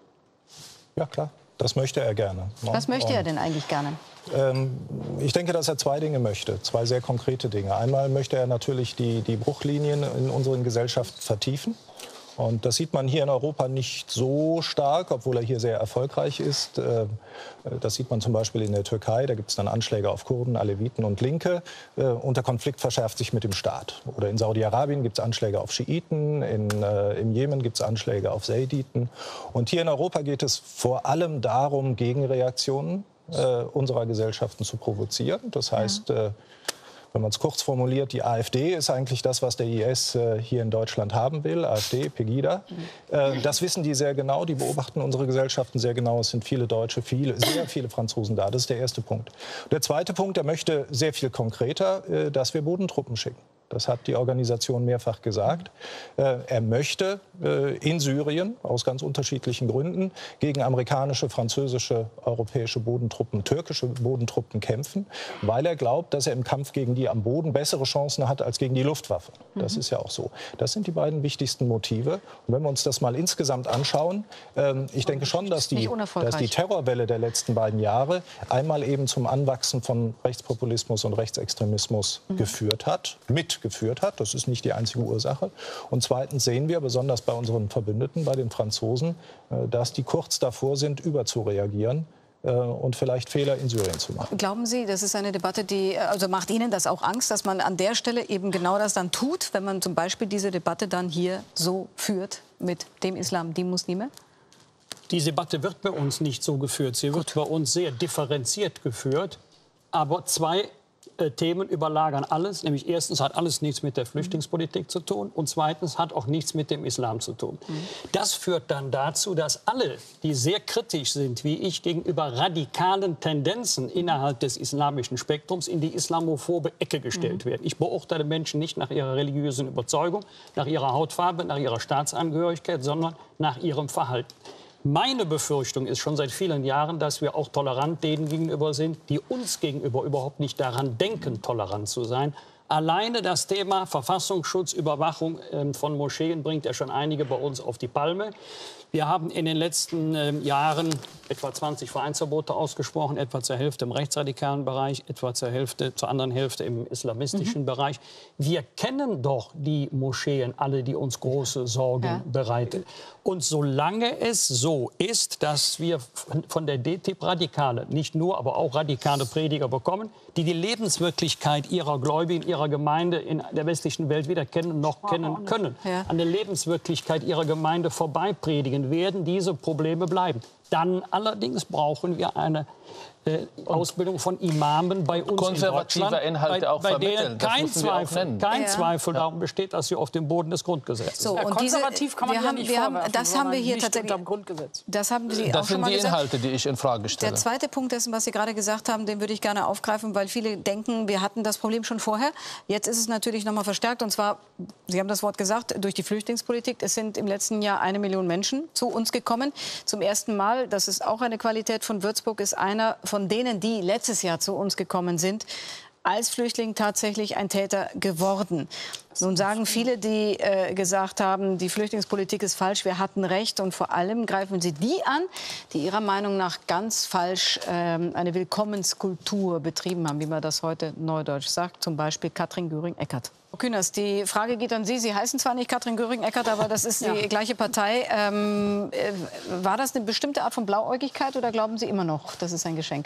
Ja, klar. Das möchte er gerne. Was möchte Und, er denn eigentlich gerne? Ähm, ich denke, dass er zwei Dinge möchte, zwei sehr konkrete Dinge. Einmal möchte er natürlich die, die Bruchlinien in unseren Gesellschaften vertiefen. Und das sieht man hier in Europa nicht so stark, obwohl er hier sehr erfolgreich ist. Das sieht man zum Beispiel in der Türkei. Da gibt es dann Anschläge auf Kurden, Aleviten und Linke. Und der Konflikt verschärft sich mit dem Staat. Oder in Saudi-Arabien gibt es Anschläge auf Schiiten. In, äh, Im Jemen gibt es Anschläge auf Saiditen. Und hier in Europa geht es vor allem darum, Gegenreaktionen äh, unserer Gesellschaften zu provozieren. Das heißt, ja. äh, wenn man es kurz formuliert, die AfD ist eigentlich das, was der I S äh, hier in Deutschland haben will. AfD, Pegida. Äh, das wissen die sehr genau. Die beobachten unsere Gesellschaften sehr genau. Es sind viele Deutsche, viele, sehr viele Franzosen da. Das ist der erste Punkt. Der zweite Punkt, er möchte sehr viel konkreter, äh, dass wir Bodentruppen schicken. Das hat die Organisation mehrfach gesagt. Äh, er möchte äh, in Syrien aus ganz unterschiedlichen Gründen gegen amerikanische, französische, europäische Bodentruppen, türkische Bodentruppen kämpfen, weil er glaubt, dass er im Kampf gegen die am Boden bessere Chancen hat als gegen die Luftwaffe. Das mhm. ist ja auch so. Das sind die beiden wichtigsten Motive. Und wenn wir uns das mal insgesamt anschauen, äh, ich denke schon, dass die, dass die Terrorwelle der letzten beiden Jahre einmal eben zum Anwachsen von Rechtspopulismus und Rechtsextremismus mhm. geführt hat, mit geführt hat. Das ist nicht die einzige Ursache. Und zweitens sehen wir, besonders bei unseren Verbündeten, bei den Franzosen, dass die kurz davor sind, überzureagieren und vielleicht Fehler in Syrien zu machen. Glauben Sie, das ist eine Debatte, die, also macht Ihnen das auch Angst, dass man an der Stelle eben genau das dann tut, wenn man zum Beispiel diese Debatte dann hier so führt mit dem Islam, die Muslime? Die Debatte wird bei uns nicht so geführt. Sie wird Gut. bei uns sehr differenziert geführt. Aber zwei äh, Themen überlagern alles. Nämlich erstens hat alles nichts mit der Flüchtlingspolitik zu tun und zweitens hat auch nichts mit dem Islam zu tun. Mhm. Das führt dann dazu, dass alle, die sehr kritisch sind, wie ich, gegenüber radikalen Tendenzen innerhalb des islamischen Spektrums in die islamophobe Ecke gestellt mhm. werden. Ich beurteile Menschen nicht nach ihrer religiösen Überzeugung, nach ihrer Hautfarbe, nach ihrer Staatsangehörigkeit, sondern nach ihrem Verhalten. Meine Befürchtung ist schon seit vielen Jahren, dass wir auch tolerant denen gegenüber sind, die uns gegenüber überhaupt nicht daran denken, tolerant zu sein. Alleine das Thema Verfassungsschutz, Überwachung äh, von Moscheen bringt ja schon einige bei uns auf die Palme. Wir haben in den letzten äh, Jahren etwa zwanzig Vereinsverbote ausgesprochen, etwa zur Hälfte im rechtsradikalen Bereich, etwa zur Hälfte, zur anderen Hälfte im islamistischen mhm. Bereich. Wir kennen doch die Moscheen alle, die uns große Sorgen ja. bereiten. Und solange es so ist, dass wir von der D T I P-Radikale nicht nur, aber auch radikale Prediger bekommen, die die Lebenswirklichkeit ihrer Gläubigen, ihrer Gemeinde in der westlichen Welt weder kennen noch oh, kennen können, ja. an der Lebenswirklichkeit ihrer Gemeinde vorbei predigen, werden diese Probleme bleiben. Dann allerdings brauchen wir eine äh, Ausbildung von Imamen bei uns konservative in Deutschland, Inhalte bei, auch bei vermitteln. denen kein Zweifel, kein ja. Zweifel darum besteht, dass sie auf dem Boden des Grundgesetzes so, sind. und konservativ kann man wir ja haben, nicht wir haben, vorwerfen, das haben wir hier nicht tatsächlich unterm Grundgesetz. Das haben Sie das auch schon sind mal die gesagt. Inhalte, die ich in Frage stelle. Der zweite Punkt dessen, was Sie gerade gesagt haben, den würde ich gerne aufgreifen, weil viele denken, wir hatten das Problem schon vorher. Jetzt ist es natürlich noch mal verstärkt. Und zwar, Sie haben das Wort gesagt, durch die Flüchtlingspolitik. Es sind im letzten Jahr eine Million Menschen zu uns gekommen. Zum ersten Mal, das ist auch eine Qualität von Würzburg, ist einer von denen, die letztes Jahr zu uns gekommen sind, als Flüchtling tatsächlich ein Täter geworden. Nun sagen viele, die äh, gesagt haben, die Flüchtlingspolitik ist falsch, wir hatten recht. Und vor allem greifen sie die an, die ihrer Meinung nach ganz falsch ähm, eine Willkommenskultur betrieben haben, wie man das heute neudeutsch sagt. Zum Beispiel Katrin Göring-Eckardt. Frau Kühners, die Frage geht an Sie. Sie heißen zwar nicht Katrin Göring-Eckardt, aber das ist die ja. gleiche Partei. Ähm, äh, war das eine bestimmte Art von Blauäugigkeit oder glauben Sie immer noch, das ist ein Geschenk?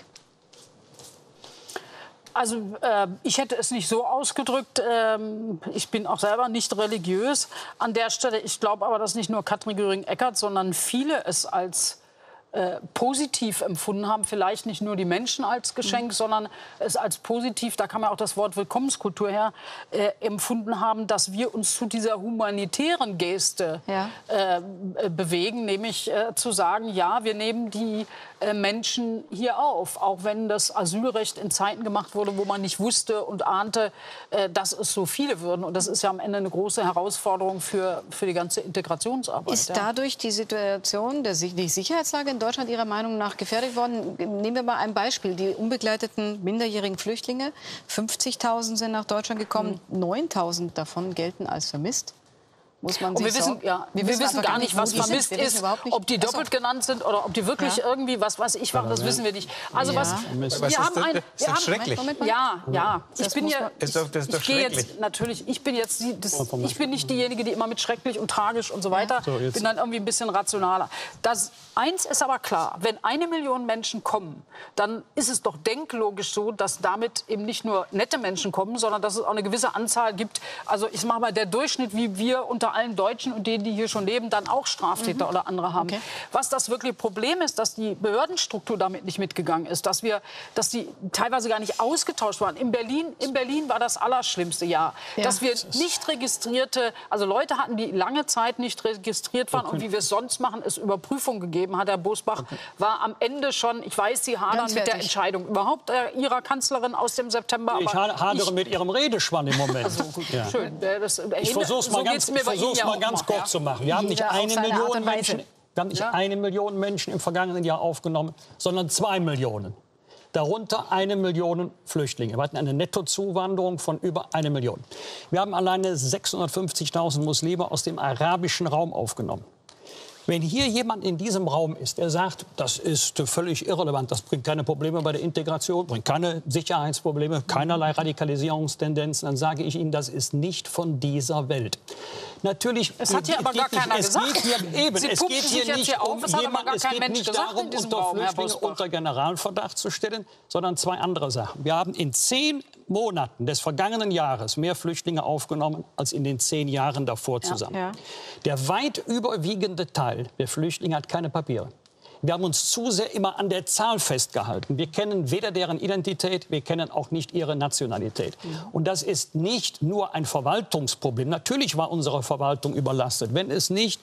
Also äh, ich hätte es nicht so ausgedrückt. Ähm, ich bin auch selber nicht religiös an der Stelle. Ich glaube aber, dass nicht nur Katrin Göring-Eckardt, sondern viele es als äh, positiv empfunden haben. Vielleicht nicht nur die Menschen als Geschenk, mhm. sondern es als positiv, da kam ja auch das Wort Willkommenskultur her, äh, empfunden haben, dass wir uns zu dieser humanitären Geste ja. äh, bewegen. Nämlich äh, zu sagen, ja, wir nehmen die äh, Menschen hier auf. Auch wenn das Asylrecht in Zeiten gemacht wurde, wo man nicht wusste und ahnte, äh, dass es so viele würden. Und das ist ja am Ende eine große Herausforderung für, für die ganze Integrationsarbeit. Ist ja. dadurch die Situation, der, die Sicherheitslage in Deutschland Ihrer Meinung nach gefährdet worden? Nehmen wir mal ein Beispiel. Die unbegleiteten minderjährigen Flüchtlinge, fünfzigtausend sind nach Deutschland gekommen, mhm. neuntausend davon gelten als vermisst. Muss man und wir wissen, ja, wir, wir wissen, wissen gar nicht, was vermisst ist, ob die doppelt genannt sind oder ob die wirklich ja. irgendwie, was weiß ich, machen, das wissen wir nicht. Also ja. was, was wir ist haben das, ein, das ist haben, schrecklich. Moment, Moment, ja, ja, das ich bin ja, ist doch, das ist doch ich gehe schrecklich. jetzt natürlich, ich bin jetzt, die, das, ich bin nicht diejenige, die immer mit schrecklich und tragisch und so weiter, so, bin dann irgendwie ein bisschen rationaler. Das, eins ist aber klar, wenn eine Million Menschen kommen, dann ist es doch denklogisch so, dass damit eben nicht nur nette Menschen kommen, sondern dass es auch eine gewisse Anzahl gibt. Also ich mache mal der Durchschnitt, wie wir unter allen Deutschen und denen, die hier schon leben, dann auch Straftäter mhm. oder andere haben. Okay. Was das wirkliche Problem ist, dass die Behördenstruktur damit nicht mitgegangen ist, dass wir, dass die teilweise gar nicht ausgetauscht waren. In Berlin, in Berlin war das allerschlimmste Jahr, ja. dass wir nicht registrierte, also Leute hatten, die lange Zeit nicht registriert waren okay. und wie wir es sonst machen, es Überprüfung gegeben hat. Herr Bosbach okay. war am Ende schon, ich weiß, Sie hadern mit der Entscheidung überhaupt äh, Ihrer Kanzlerin aus dem September. Ich aber hadere ich, mit Ihrem Redeschwall im Moment. Also gut, ja. schön. Das, ich versuche es mal, so ganz, ich versuch's mal ganz kurz ja. zu machen. Wir haben nicht eine Million Menschen, wir haben nicht ja. eine Million Menschen im vergangenen Jahr aufgenommen, sondern zwei Millionen. Darunter eine Million Flüchtlinge. Wir hatten eine Nettozuwanderung von über eine Million. Wir haben alleine sechshundertfünfzigtausend Muslime aus dem arabischen Raum aufgenommen. Wenn hier jemand in diesem Raum ist, der sagt, das ist völlig irrelevant, das bringt keine Probleme bei der Integration, bringt keine Sicherheitsprobleme, keinerlei Radikalisierungstendenzen, dann sage ich Ihnen, das ist nicht von dieser Welt. Natürlich, es hat hier aber gar keiner nicht, gesagt. Es geht hier, eben, Sie es geht hier nicht hier um jemand, es geht Mensch nicht darum, unter Raum, Flüchtlinge unter Generalverdacht zu stellen, sondern zwei andere Sachen. Wir haben in zehn Monaten des vergangenen Jahres mehr Flüchtlinge aufgenommen als in den zehn Jahren davor zusammen. Ja, ja. Der weit überwiegende Teil der Flüchtlinge hat keine Papiere. Wir haben uns zu sehr immer an der Zahl festgehalten. Wir kennen weder deren Identität, wir kennen auch nicht ihre Nationalität. Mhm. Und das ist nicht nur ein Verwaltungsproblem. Natürlich war unsere Verwaltung überlastet. Wenn es nicht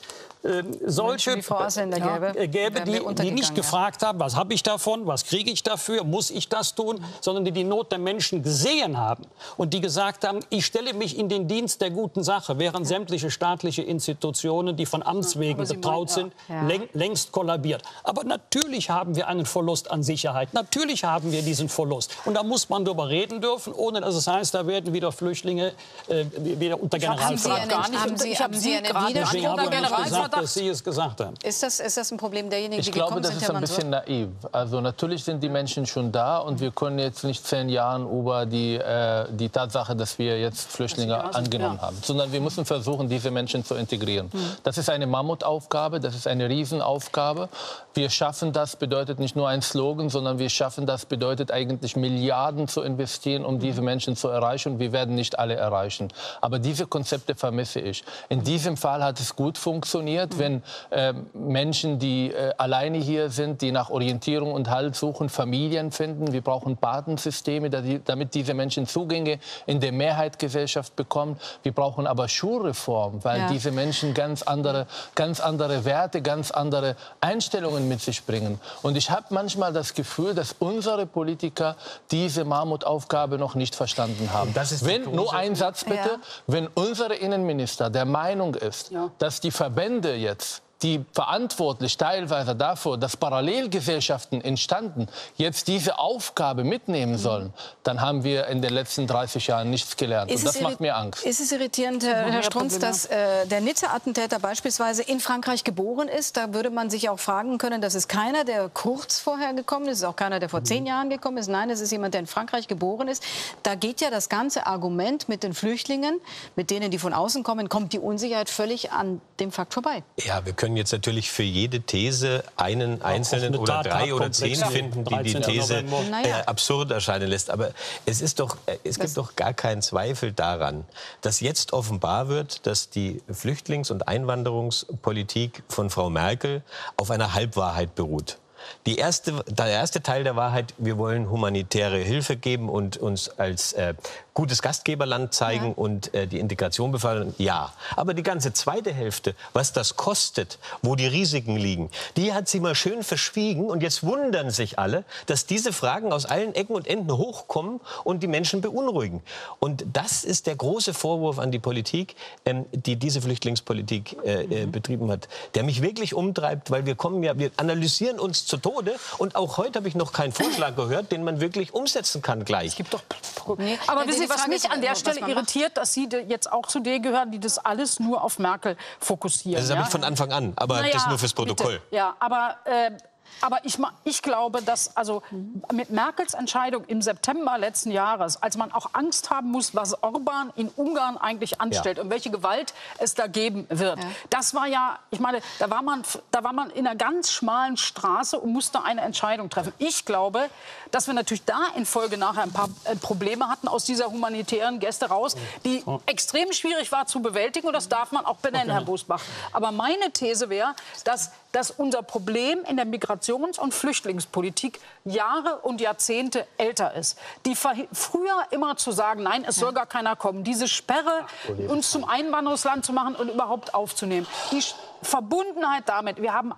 äh, solche wie Frau Ausländer gäbe, ja, gäbe die, die nicht gefragt haben, was habe ich davon, was kriege ich dafür, muss ich das tun, sondern die die Not der Menschen gesehen haben und die gesagt haben, ich stelle mich in den Dienst der guten Sache, während sämtliche staatliche Institutionen, die von Amts wegen betraut sind, ja. läng, längst kollabiert. Aber natürlich haben wir einen Verlust an Sicherheit. Natürlich haben wir diesen Verlust. Und da muss man darüber reden dürfen, ohne dass es heißt, da werden wieder Flüchtlinge äh, wieder unter Generalverdacht. Gar nicht. Haben Sie, ich habe Sie gerade Deswegen habe ich nicht gesagt, dass Sie es gesagt haben. Ist das, ist das ein Problem derjenigen, ich die glaube, gekommen das sind? ist ein bisschen naiv. Also natürlich sind die Menschen schon da und wir können jetzt nicht zehn Jahre über die, äh, die Tatsache, dass wir jetzt Flüchtlinge angenommen haben, sondern wir müssen versuchen, diese Menschen zu integrieren. Mhm. Das ist eine Mammutaufgabe, das ist eine Riesenaufgabe. Wir schaffen das, bedeutet nicht nur ein Slogan, sondern wir schaffen das, bedeutet eigentlich Milliarden zu investieren, um diese Menschen zu erreichen. Und wir werden nicht alle erreichen. Aber diese Konzepte vermisse ich. In diesem Fall hat es gut funktioniert, wenn äh, Menschen, die äh, alleine hier sind, die nach Orientierung und Halt suchen, Familien finden. Wir brauchen Patensysteme, damit diese Menschen Zugänge in der Mehrheitsgesellschaft bekommen. Wir brauchen aber Schulreform, weil ja. diese Menschen ganz andere, ganz andere Werte, ganz andere Einstellungen mit sich bringen. Und ich habe manchmal das Gefühl, dass unsere Politiker diese Mammutaufgabe noch nicht verstanden haben. Das ist wenn, nur ein Satz bitte, ja. wenn unsere Innenminister der Meinung ist, ja. dass die Verbände jetzt die verantwortlich teilweise dafür, dass Parallelgesellschaften entstanden, jetzt diese Aufgabe mitnehmen sollen, dann haben wir in den letzten dreißig Jahren nichts gelernt. Und das macht mir Angst. Ist es irritierend, Herr, Herr Strunz, dass äh, der Nizza-Attentäter beispielsweise in Frankreich geboren ist? Da würde man sich auch fragen können, das ist keiner, der kurz vorher gekommen ist, es ist auch keiner, der vor zehn Jahren gekommen ist. Nein, es ist jemand, der in Frankreich geboren ist. Da geht ja das ganze Argument mit den Flüchtlingen, mit denen, die von außen kommen, kommt die Unsicherheit völlig an dem Fakt vorbei. Ja, wir können jetzt natürlich für jede These einen ja, einzelnen oder drei oder zehn finden, die die These äh, absurd erscheinen lässt. Aber es ist doch, äh, es gibt doch gar keinen Zweifel daran, dass jetzt offenbar wird, dass die Flüchtlings- und Einwanderungspolitik von Frau Merkel auf einer Halbwahrheit beruht. Die erste, der erste Teil der Wahrheit, wir wollen humanitäre Hilfe geben und uns als äh, gutes Gastgeberland zeigen ja. und äh, die Integration befördern, ja. Aber die ganze zweite Hälfte, was das kostet, wo die Risiken liegen, die hat sie mal schön verschwiegen. Und jetzt wundern sich alle, dass diese Fragen aus allen Ecken und Enden hochkommen und die Menschen beunruhigen. Und das ist der große Vorwurf an die Politik, ähm, die diese Flüchtlingspolitik äh, äh, betrieben hat, der mich wirklich umtreibt, weil wir kommen ja, wir analysieren uns zu Tode. Und auch heute habe ich noch keinen Vorschlag gehört, den man wirklich umsetzen kann gleich. Es gibt doch nee. Aber wissen Sie, was mich an der Stelle irritiert, dass Sie jetzt auch zu denen gehören, die das alles nur auf Merkel fokussieren. Das ist aber ja? von Anfang an, aber naja, das nur fürs Protokoll. Bitte. Ja, aber äh, Aber ich, ich glaube, dass also mit Merkels Entscheidung im September letzten Jahres, als man auch Angst haben muss, was Orban in Ungarn eigentlich anstellt ja. und welche Gewalt es da geben wird, ja. das war ja, ich meine, da war man, da war man in einer ganz schmalen Straße und musste eine Entscheidung treffen. Ich glaube, dass wir natürlich da in Folge nachher ein paar Probleme hatten aus dieser humanitären Geste raus, die oh. extrem schwierig war zu bewältigen, und das darf man auch benennen, okay. Herr Bosbach. Aber meine These wäre, dass, dass unser Problem in der Migrations- und Flüchtlingspolitik Jahre und Jahrzehnte älter ist. Die früher immer zu sagen, nein, es soll gar keiner kommen, diese Sperre uns zum Einwanderungsland zu machen und überhaupt aufzunehmen. Die Verbundenheit damit, wir haben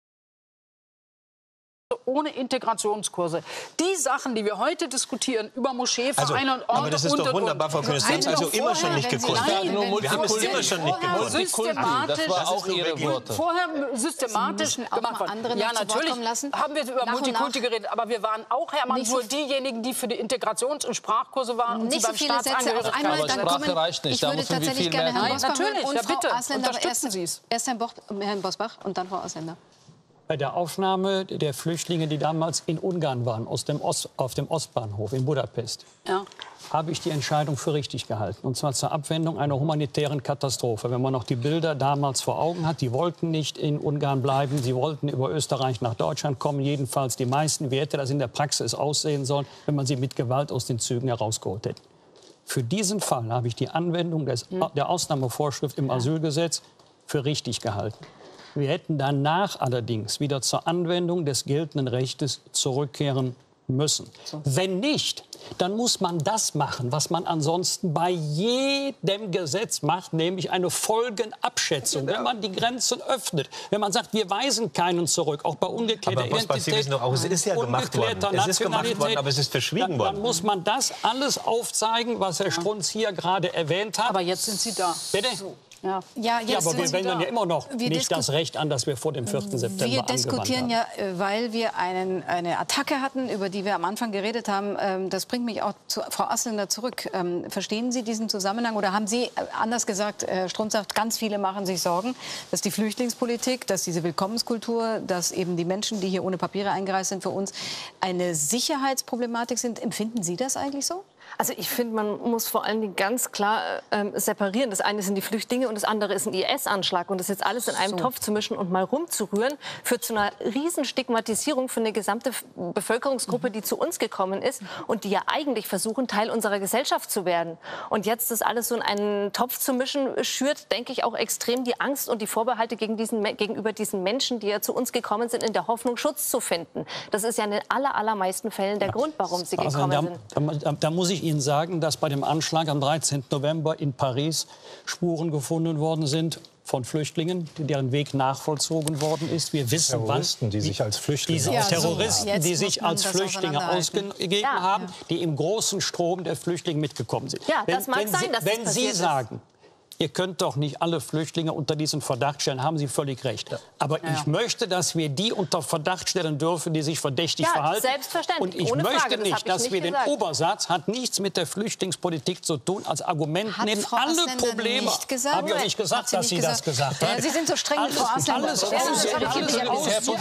ohne Integrationskurse. Die Sachen, die wir heute diskutieren über Moscheevereine also, und Orte aber das ist doch wunderbar, Frau Kühn. Das haben Sie also immer schon nicht gekonnt. Wir haben es immer schon nicht gekonnt. Systematisch, das war auch Ihre Worte. Vorher systematisch gemacht worden. Ja, natürlich haben wir über Multikulti geredet, aber wir waren auch, Hermann, nur diejenigen, die für die Integrations- und Sprachkurse waren und nicht so viele Sätze auf einmal. Aber Sprache reicht nicht. Ich würde tatsächlich gerne Herrn Bosbach natürlich, und ja, Frau bitte, Ausländer. unterstützen Sie es. Erst Herrn Bosbach und dann Frau Ausländer. Bei der Aufnahme der Flüchtlinge, die damals in Ungarn waren, aus dem Ost, auf dem Ostbahnhof in Budapest, ja. habe ich die Entscheidung für richtig gehalten. Und zwar zur Abwendung einer humanitären Katastrophe. Wenn man noch die Bilder damals vor Augen hat, die wollten nicht in Ungarn bleiben, sie wollten über Österreich nach Deutschland kommen, jedenfalls die meisten. Wie hätte das in der Praxis aussehen sollen, wenn man sie mit Gewalt aus den Zügen herausgeholt hätte? Für diesen Fall habe ich die Anwendung des, der Ausnahmevorschrift im Asylgesetz für richtig gehalten. Wir hätten danach allerdings wieder zur Anwendung des geltenden Rechtes zurückkehren müssen. Wenn nicht, dann muss man das machen, was man ansonsten bei jedem Gesetz macht, nämlich eine Folgenabschätzung. Wenn man die Grenzen öffnet, wenn man sagt, wir weisen keinen zurück, auch bei ungeklärter aber Identität, Sie wissen doch auch, es ist ja gemacht worden. Es ist gemacht worden, aber es ist verschwiegen worden. Dann, dann muss man das alles aufzeigen, was Herr Strunz hier gerade erwähnt hat. Aber jetzt sind Sie da. Bitte? Ja. Ja, jetzt Ja, aber wir sind Sie wenden da. ja immer noch Wir nicht das Recht an, das wir vor dem vierten September Wir angewandt diskutieren haben. ja, äh, weil wir einen, eine Attacke hatten, über die wir am Anfang geredet haben. Ähm, Das bringt mich auch zu Frau Asselnder zurück. Ähm, Verstehen Sie diesen Zusammenhang oder haben Sie, äh, anders gesagt, Herr Strunz sagt, ganz viele machen sich Sorgen, dass die Flüchtlingspolitik, dass diese Willkommenskultur, dass eben die Menschen, die hier ohne Papiere eingereist sind, für uns eine Sicherheitsproblematik sind. Empfinden Sie das eigentlich so? Also ich finde, man muss vor allen Dingen ganz klar ähm, separieren. Das eine sind die Flüchtlinge und das andere ist ein I S-Anschlag. Und das jetzt alles in einem So. Topf zu mischen und mal rumzurühren, führt zu einer riesen Stigmatisierung für eine gesamte F- Bevölkerungsgruppe, die zu uns gekommen ist und die ja eigentlich versuchen, Teil unserer Gesellschaft zu werden. Und jetzt das alles so in einen Topf zu mischen, schürt, denke ich, auch extrem die Angst und die Vorbehalte gegen diesen, Me- gegenüber diesen Menschen, die ja zu uns gekommen sind, in der Hoffnung, Schutz zu finden. Das ist ja in den aller, allermeisten Fällen der Grund, warum sie Also, gekommen da, sind. da, da muss ich Ihnen sagen, dass bei dem Anschlag am dreizehnten November in Paris Spuren gefunden worden sind von Flüchtlingen, deren Weg nachvollzogen worden ist. Wir wissen, Terroristen, wann die sich als Flüchtlinge diese Ja, so, Terroristen, jetzt die muss sich man als das Flüchtlinge auseinanderhalten. ausgegeben Ja. haben, die im großen Strom der Flüchtlinge mitgekommen sind. Ja, das mag wenn sein, Sie, dass das wenn Sie passiert ist. sagen, ihr könnt doch nicht alle Flüchtlinge unter diesen Verdacht stellen, haben Sie völlig recht. Aber ich möchte, dass wir die unter Verdacht stellen dürfen, die sich verdächtig Ja, verhalten. selbstverständlich, Und ich ohne möchte Frage, das hab nicht, ich dass nicht wir den gesagt. Obersatz hat nichts mit der Flüchtlingspolitik zu tun als Argument Hat nehmen Frau alle Asselnder Probleme. nicht gesagt? Habe ich auch nicht Hat gesagt, sie dass nicht Sie gesagt? das gesagt Ja, haben. Sie sind so streng mit Frau Alles, Asselnder. alles, Ja, alles, das habe ich alles, hier alles, aus-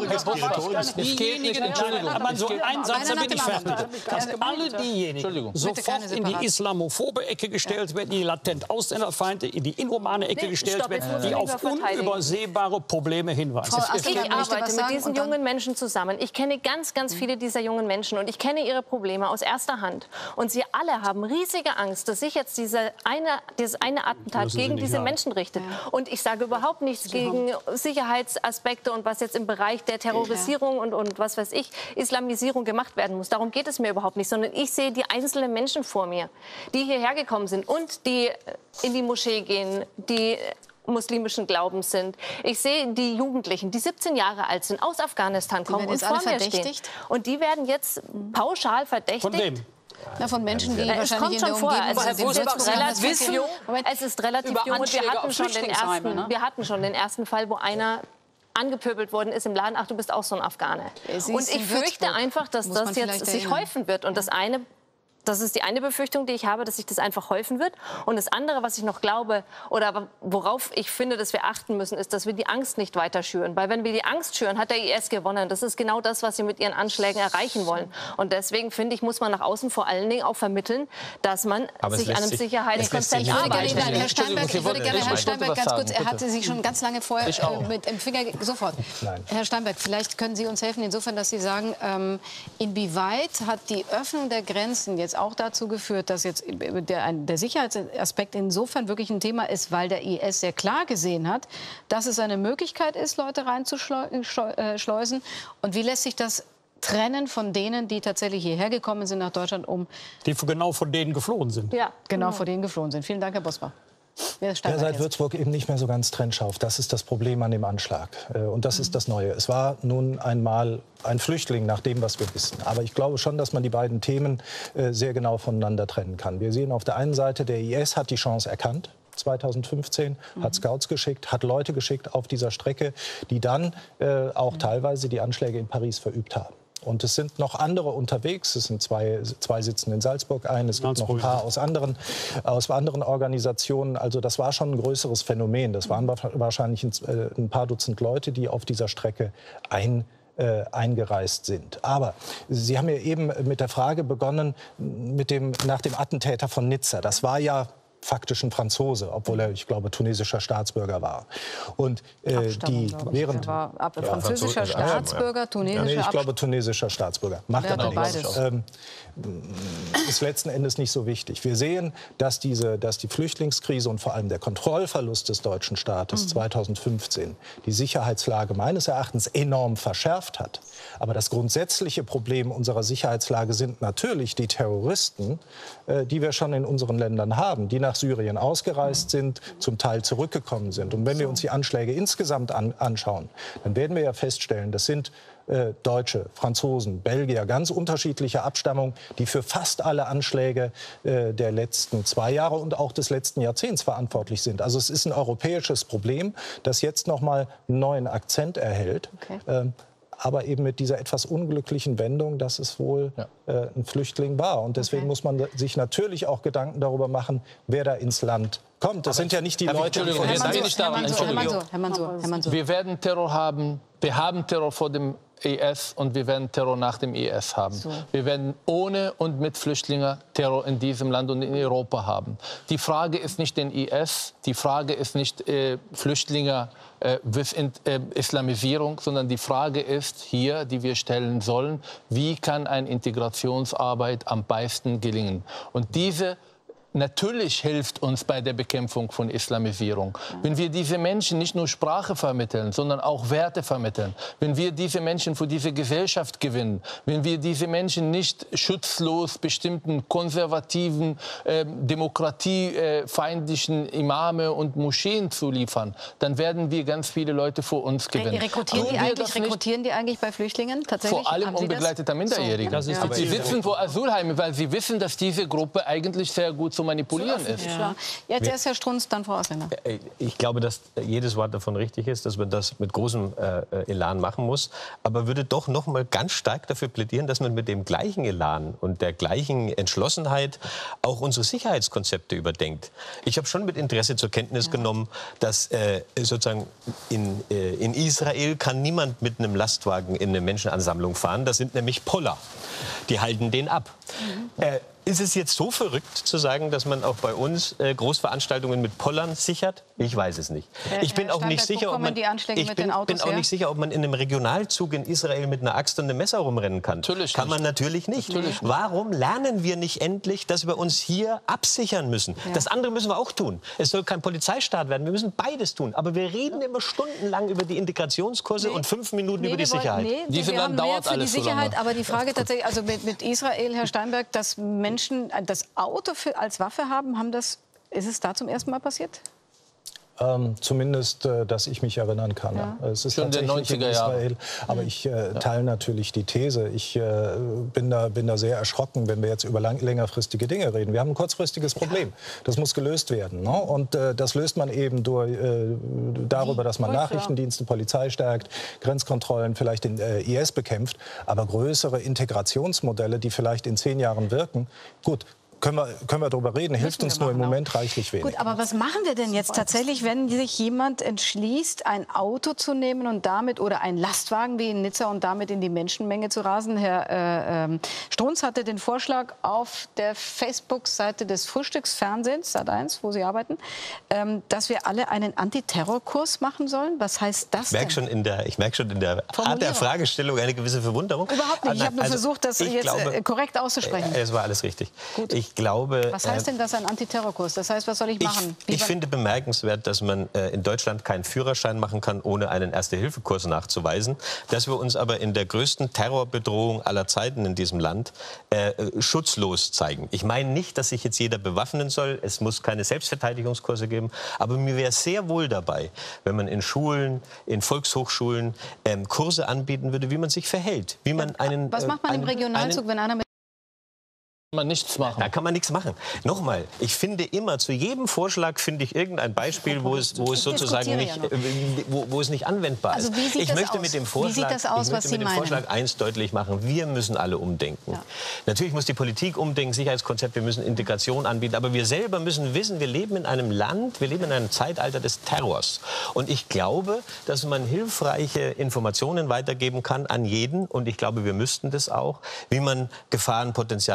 Diejenigen, aber so ein Satz, dann bin ich fertig. Dass alle diejenigen sofort keine in separat. die islamophobe Ecke gestellt werden, die latent Ausländerfeinde, in die inhumane Ecke Nee, gestellt stopp, jetzt werden, muss die ich auf mich verteidigen. unübersehbare Probleme hinweisen. Frau Es ist- Asselnder Ich möchte arbeite was mit sagen diesen und dann- jungen Menschen zusammen. Ich kenne ganz, ganz viele dieser jungen Menschen und ich kenne ihre Probleme aus erster Hand. Und sie alle haben riesige Angst, dass sich jetzt diese eine, dieses eine Attentat Müssen sie gegen nicht diese haben. Menschen richtet. Und ich sage überhaupt nichts gegen Sicherheitsaspekte und was jetzt im Bereich der Terrorisierung und, und was weiß ich, Islamisierung gemacht werden muss. Darum geht es mir überhaupt nicht, sondern ich sehe die einzelnen Menschen vor mir, die hierher gekommen sind und die in die Moschee gehen, die muslimischen Glaubens sind. Ich sehe die Jugendlichen, die siebzehn Jahre alt sind, aus Afghanistan kommen werden und jetzt vor alle mir stehen. verdächtigt? Und die werden jetzt pauschal verdächtigt. Von wem? Na, von Menschen, die Es wahrscheinlich kommt in schon der vor. Umgebung Also sind. es dem ist jetzt Würzburger relativ Wissen. jung. Es ist relativ Über jung und wir Anschläge hatten, auf schon den Flüchtlingsheime, ersten, ne? wir hatten schon den ersten Fall, wo einer angepöbelt worden ist im Laden. Ach, du bist auch so ein Afghane. Sie Und ist ich in fürchte Würzburg. einfach, dass Muss man das vielleicht jetzt sich erinnern. häufen wird. Und das eine Das ist die eine Befürchtung, die ich habe, dass sich das einfach häufen wird. Und das andere, was ich noch glaube, oder worauf ich finde, dass wir achten müssen, ist, dass wir die Angst nicht weiter schüren. Weil wenn wir die Angst schüren, hat der I S gewonnen. Das ist genau das, was sie mit ihren Anschlägen erreichen wollen. Und deswegen, finde ich, muss man nach außen vor allen Dingen auch vermitteln, dass man Aber es sich lässt an einem sich- Sicherheitskonzept es lässt sich Ich würde gerne, arbeitet. Herr Steinberg, ich würde gerne, Herr ich Steinberg, wollte ganz was kurz, sagen, er hatte bitte. sich schon ganz lange vorher Ich auch. äh, mit dem Finger sofort. Nein. Herr Steinberg, vielleicht können Sie uns helfen, insofern, dass Sie sagen, ähm, inwieweit hat die Öffnung der Grenzen jetzt auch dazu geführt, dass jetzt der, ein- der Sicherheitsaspekt insofern wirklich ein Thema ist, weil der I S sehr klar gesehen hat, dass es eine Möglichkeit ist, Leute reinzuschleusen. Und wie lässt sich das trennen von denen, die tatsächlich hierher gekommen sind nach Deutschland, um Die genau von denen geflohen sind. Ja. genau vor denen geflohen sind? Vielen Dank, Herr Bosbach. Wer ist Ja, Steinberg seit jetzt? Würzburg eben nicht mehr so ganz trennscharf. Das ist das Problem an dem Anschlag. Äh, Und das ist das Neue. Es war nun einmal ein Flüchtling, nach dem, was wir wissen. Aber ich glaube schon, dass man die beiden Themen äh, sehr genau voneinander trennen kann. Wir sehen auf der einen Seite, der I S hat die Chance erkannt. zweitausendfünfzehn, hat Scouts geschickt, hat Leute geschickt auf dieser Strecke, die dann äh, auch teilweise die Anschläge in Paris verübt haben. Und es sind noch andere unterwegs. Es sind zwei, zwei sitzen in Salzburg ein. Es gibt noch ein paar aus anderen, aus anderen Organisationen. Also das war schon ein größeres Phänomen. Das waren wahrscheinlich ein, äh, ein paar Dutzend Leute, die auf dieser Strecke ein Äh, eingereist sind. Aber Sie haben ja eben mit der Frage begonnen, mit dem, nach dem Attentäter von Nizza. Das war ja faktisch ein Franzose, obwohl er, ich glaube, tunesischer Staatsbürger war. Und äh, die während war ab, ja, französischer Staatsbürger, tunesischer nee, ich glaube tunesischer Staatsbürger. Macht ja, aber nichts. Ähm, ist letzten Endes nicht so wichtig. Wir sehen, dass diese, dass die Flüchtlingskrise und vor allem der Kontrollverlust des deutschen Staates mhm. zweitausendfünfzehn die Sicherheitslage meines Erachtens enorm verschärft hat. Aber das grundsätzliche Problem unserer Sicherheitslage sind natürlich die Terroristen, äh, die wir schon in unseren Ländern haben, die nach Syrien ausgereist sind, zum Teil zurückgekommen sind. Und wenn wir uns die Anschläge insgesamt an, anschauen, dann werden wir ja feststellen, das sind äh, Deutsche, Franzosen, Belgier, ganz unterschiedlicher Abstammung, die für fast alle Anschläge äh, der letzten zwei Jahre und auch des letzten Jahrzehnts verantwortlich sind. Also es ist ein europäisches Problem, das jetzt noch mal einen neuen Akzent erhält. Okay. Ähm, aber eben mit dieser etwas unglücklichen Wendung, dass es wohl ja. äh, ein Flüchtling war. Und deswegen okay. muss man sich natürlich auch Gedanken darüber machen, wer da ins Land kommt. Das aber sind ja nicht die Leute, die von Wir werden Terror haben, wir haben Terror vor dem I S und wir werden Terror nach dem I S haben. So. Wir werden ohne und mit Flüchtlingen Terror in diesem Land und in Europa haben. Die Frage ist nicht den I S, die Frage ist nicht äh, Flüchtlinge äh, äh, Islamisierung, sondern die Frage ist hier, die wir stellen sollen, wie kann eine Integrationsarbeit am besten gelingen? Und diese Natürlich hilft uns bei der Bekämpfung von Islamisierung. Wenn wir diese Menschen nicht nur Sprache vermitteln, sondern auch Werte vermitteln, wenn wir diese Menschen für diese Gesellschaft gewinnen, wenn wir diese Menschen nicht schutzlos bestimmten konservativen, äh, demokratiefeindlichen Imame und Moscheen zuliefern, dann werden wir ganz viele Leute vor uns gewinnen. Rekrutieren, die eigentlich, rekrutieren die eigentlich bei Flüchtlingen tatsächlich? Vor allem unbegleiteter Minderjähriger. So, ja. Sie sitzen vor Asylheimen, weil sie wissen, dass diese Gruppe eigentlich sehr gut zum manipulieren ist. Ja. Jetzt erst Herr Strunz, dann Frau Ausländer. Ich glaube, dass jedes Wort davon richtig ist, dass man das mit großem äh, Elan machen muss. Aber würde doch noch mal ganz stark dafür plädieren, dass man mit dem gleichen Elan und der gleichen Entschlossenheit auch unsere Sicherheitskonzepte überdenkt. Ich habe schon mit Interesse zur Kenntnis ja. genommen, dass äh, sozusagen in, äh, in Israel kann niemand mit einem Lastwagen in eine Menschenansammlung fahren. Das sind nämlich Poller. Die halten den ab. Mhm. Äh, Ist es jetzt so verrückt zu sagen, dass man auch bei uns äh, Großveranstaltungen mit Pollern sichert? Ich weiß es nicht. Ich bin auch nicht sicher, ob man, ich bin, bin auch nicht sicher, ob man in einem Regionalzug in Israel mit einer Axt und einem Messer rumrennen kann. Natürlich kann man nicht. natürlich nicht. Natürlich nicht. Warum lernen wir nicht endlich, dass wir uns hier absichern müssen? Ja. Das andere müssen wir auch tun. Es soll kein Polizeistaat werden. Wir müssen beides tun. Aber wir reden immer stundenlang über die Integrationskurse nee. und fünf Minuten nee, über die Sicherheit. Wollen, nee, Diese wir haben dauert mehr für die Sicherheit, so aber die Frage tatsächlich, also mit, mit Israel, Herr Steinberg, dass Menschen das Auto für, als Waffe haben, haben das, ist es da zum ersten Mal passiert? Ähm, zumindest, äh, dass ich mich erinnern kann. Ja. Es ist schon tatsächlich in den neunziger Israel, Jahren. Aber ich äh, teile natürlich die These. Ich äh, bin, da, bin da sehr erschrocken, wenn wir jetzt über lang, längerfristige Dinge reden. Wir haben ein kurzfristiges Problem. Das muss gelöst werden. Ne? Und äh, das löst man eben durch, äh, darüber, dass man Nachrichtendienste, Polizei stärkt, Grenzkontrollen, vielleicht den äh, I S bekämpft. Aber größere Integrationsmodelle, die vielleicht in zehn Jahren wirken, gut, Können wir, können wir darüber reden, hilft uns nur im Moment reichlich wenig. Gut, aber was machen wir denn jetzt tatsächlich, wenn sich jemand entschließt, ein Auto zu nehmen und damit, oder einen Lastwagen wie in Nizza und damit in die Menschenmenge zu rasen? Herr äh, äh, Strunz hatte den Vorschlag auf der Facebook-Seite des Frühstücksfernsehens, Sat eins, wo Sie arbeiten, ähm, dass wir alle einen Antiterrorkurs machen sollen. Was heißt das ich merke denn? Schon in der, ich merke schon in der Art der Fragestellung eine gewisse Verwunderung. Überhaupt nicht. Ich habe nur also, versucht, das jetzt glaube, korrekt auszusprechen. Es war alles richtig. Gut. Ich glaube, was heißt denn das, ein Antiterrorkurs? Das heißt, was soll ich machen? Ich, ich finde bemerkenswert, dass man äh, in Deutschland keinen Führerschein machen kann, ohne einen Erste-Hilfe-Kurs nachzuweisen. Dass wir uns aber in der größten Terrorbedrohung aller Zeiten in diesem Land äh, schutzlos zeigen. Ich meine nicht, dass sich jetzt jeder bewaffnen soll. Es muss keine Selbstverteidigungskurse geben. Aber mir wäre sehr wohl dabei, wenn man in Schulen, in Volkshochschulen ähm, Kurse anbieten würde, wie man sich verhält. Wie man einen, was macht man äh, einen, im Regionalzug, einen, wenn einer mit man nichts machen. Da kann man nichts machen. Nochmal, ich finde immer, zu jedem Vorschlag finde ich irgendein Beispiel, wo es, wo es sozusagen nicht, ja wo, wo es nicht anwendbar also ist. Ich möchte mit dem Vorschlag, das aus, ich möchte mit dem Vorschlag eins deutlich machen. Wir müssen alle umdenken. Ja. Natürlich muss die Politik umdenken, Sicherheitskonzept, wir müssen Integration anbieten. Aber wir selber müssen wissen, wir leben in einem Land, wir leben in einem Zeitalter des Terrors. Und ich glaube, dass man hilfreiche Informationen weitergeben kann an jeden. Und ich glaube, wir müssten das auch, wie man Gefahrenpotenziale entdeckt,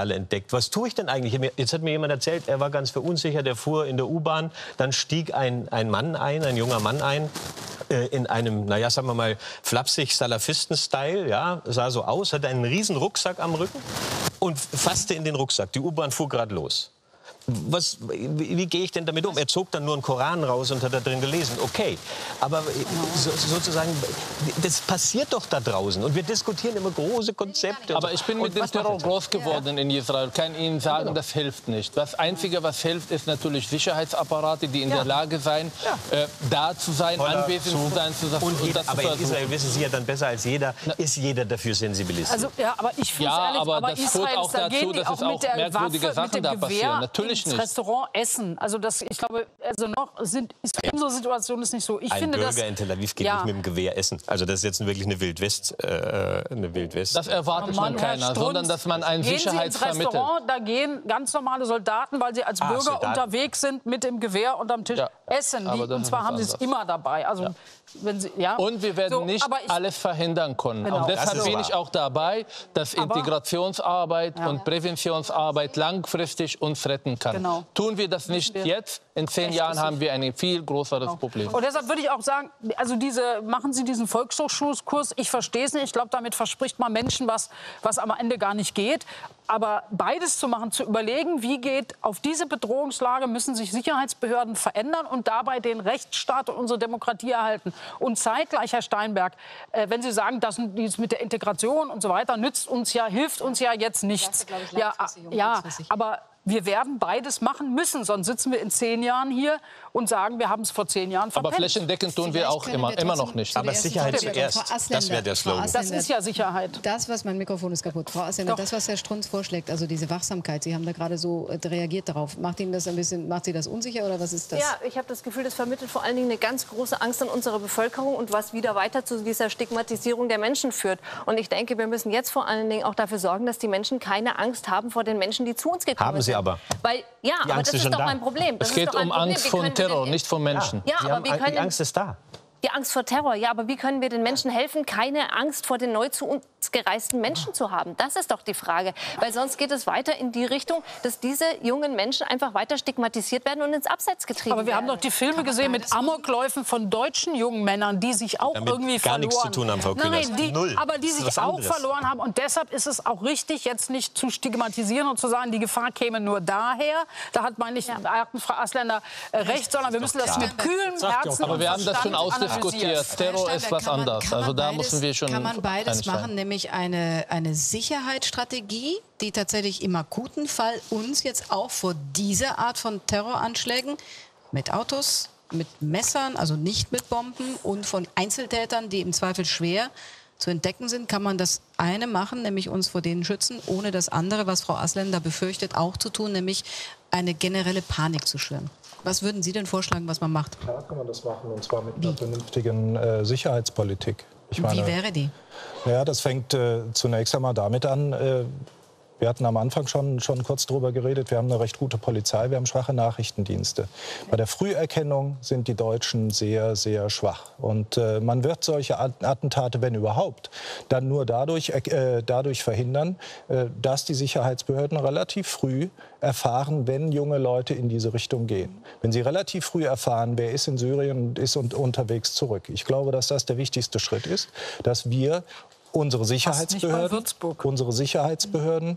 was tue ich denn eigentlich? Jetzt hat mir jemand erzählt, er war ganz verunsichert, er fuhr in der U-Bahn, dann stieg ein, ein Mann ein, ein junger Mann ein, äh, in einem, naja, sagen wir mal, flapsig Salafisten-Style, ja, sah so aus, hatte einen riesen Rucksack am Rücken und fasste in den Rucksack. Die U-Bahn fuhr gerade los. Was, wie, wie gehe ich denn damit um? Er zog dann nur einen Koran raus und hat da drin gelesen. Okay, aber so, sozusagen, das passiert doch da draußen. Und wir diskutieren immer große Konzepte. Aber ich bin mit dem Terror groß geworden in Israel. Ich kann Ihnen sagen, das hilft nicht. Das Einzige, was hilft, ist natürlich Sicherheitsapparate, die in der Lage sein, äh, da zu sein, Voller anwesend Zug. zu sein. Zu, und jeder, das aber zu in Israel wissen Sie ja dann besser als jeder, ist jeder dafür sensibilisiert. Also, ja, aber ich finde ja, ehrlich, aber, aber das Israel führt auch dazu, dass es auch merkwürdige Sachen da passieren. Natürlich ins nicht. Restaurant essen. Also das, ich glaube, also noch sind, ist unsere Situation ist nicht so. Ich Ein finde, Bürger das, in Tel Aviv geht ja. nicht mit dem Gewehr essen. Also das ist jetzt wirklich eine Wildwest, äh, eine Wildwest. Das erwartet Mann, man keiner, Herr sondern dass man einen gehen Sicherheitsvermittelt. Sie ins Restaurant, da gehen ganz normale Soldaten, weil sie als Ah, Bürger Soldaten. unterwegs sind, mit dem Gewehr unterm Tisch Ja, essen. Die, aber das und ist zwar was haben sie es anderes. immer dabei. Also, Ja. wenn sie, ja. Und wir werden So, nicht aber ich- alles verhindern können. Genau. Und Das deshalb ist bin wahr. ich auch dabei, dass Aber- Integrationsarbeit Ja. und Präventionsarbeit langfristig uns retten kann. Genau. Tun wir das nicht wir- jetzt, in zehn Jahren haben wir ein viel größeres Problem. Und deshalb würde ich auch sagen, also diese, machen Sie diesen Volkshochschulkurs. Ich verstehe es nicht. Ich glaube, damit verspricht man Menschen was, was am Ende gar nicht geht. Aber beides zu machen, zu überlegen, wie geht auf diese Bedrohungslage, müssen sich Sicherheitsbehörden verändern und dabei den Rechtsstaat und unsere Demokratie erhalten. Und zeitgleich, Herr Steinberg, äh, wenn Sie sagen, das mit der Integration und so weiter nützt uns ja, hilft uns ja jetzt nichts. Ja, ja, aber wir werden beides machen müssen, sonst sitzen wir in zehn Jahren hier und sagen, wir haben es vor zehn Jahren verpennt. Aber flächendeckend tun wir auch immer, immer noch nicht. Aber Sicherheit zuerst, das wäre der Slogan. Das ist ja Sicherheit. Das, was mein Mikrofon ist kaputt. Frau Assländer, Doch. das, was Herr Strunz vorschlägt, also diese Wachsamkeit, Sie haben da gerade so äh, reagiert darauf. Macht Ihnen das ein bisschen, macht Sie das unsicher oder was ist das? Ja, ich habe das Gefühl, das vermittelt vor allen Dingen eine ganz große Angst an unserer Bevölkerung und was wieder weiter zu dieser Stigmatisierung der Menschen führt. Und ich denke, wir müssen jetzt vor allen Dingen auch dafür sorgen, dass die Menschen keine Angst haben vor den Menschen, die zu uns gekommen sind. Haben sie aber. Weil, ja, Die aber Angst das ist ist schon doch da. ein Problem. Das Es ist geht doch ein um Problem. Angst Wie vor können wir Terror, denn- nicht vor Menschen. Ja, Sie aber haben, wir können die Angst ist da. die Angst vor Terror, ja, aber wie können wir den Menschen helfen, keine Angst vor den neu zu uns gereisten Menschen zu haben? Das ist doch die Frage. Weil sonst geht es weiter in die Richtung, dass diese jungen Menschen einfach weiter stigmatisiert werden und ins Abseits getrieben Aber wir haben werden. doch die Filme gesehen mit Amokläufen von deutschen jungen Männern, die sich auch Damit irgendwie gar verloren nichts zu tun haben, Frau Kühners. Nein, die, Null. aber die Das ist sich was auch anderes. verloren haben. Und deshalb ist es auch richtig, jetzt nicht zu stigmatisieren und zu sagen, die Gefahr käme nur daher. Da hat, meine ich, ja. Frau Assländer äh, recht, sondern wir müssen das mit kühlem Herzen Aber und wir haben das schon Verstand ausdiskutiert. analysieren. Terror ist was Kann man- anderes. kann man Also da beides- müssen wir schon Kann man beides einsteigen. machen, nämlich eine, eine Sicherheitsstrategie, die tatsächlich im akuten Fall uns jetzt auch vor dieser Art von Terroranschlägen mit Autos, mit Messern, also nicht mit Bomben und von Einzeltätern, die im Zweifel schwer zu entdecken sind, kann man das eine machen, nämlich uns vor denen schützen, ohne das andere, was Frau Assländer befürchtet, auch zu tun, nämlich eine generelle Panik zu schüren. Was würden Sie denn vorschlagen, was man macht? Klar kann man das machen, und zwar mit einer vernünftigen äh, Sicherheitspolitik. Ich Wie wäre die? Ja, das fängt äh, zunächst einmal damit an, äh, wir hatten am Anfang schon, schon kurz darüber geredet, wir haben eine recht gute Polizei, wir haben schwache Nachrichtendienste. Bei der Früherkennung sind die Deutschen sehr, sehr schwach. Und äh, man wird solche Attentate, wenn überhaupt, dann nur dadurch, äh, dadurch verhindern, äh, dass die Sicherheitsbehörden relativ früh erfahren, wenn junge Leute in diese Richtung gehen. Wenn sie relativ früh erfahren, wer ist in Syrien und ist und unterwegs zurück. Ich glaube, dass das der wichtigste Schritt ist, dass wir unsere Sicherheitsbehörden, unsere Sicherheitsbehörden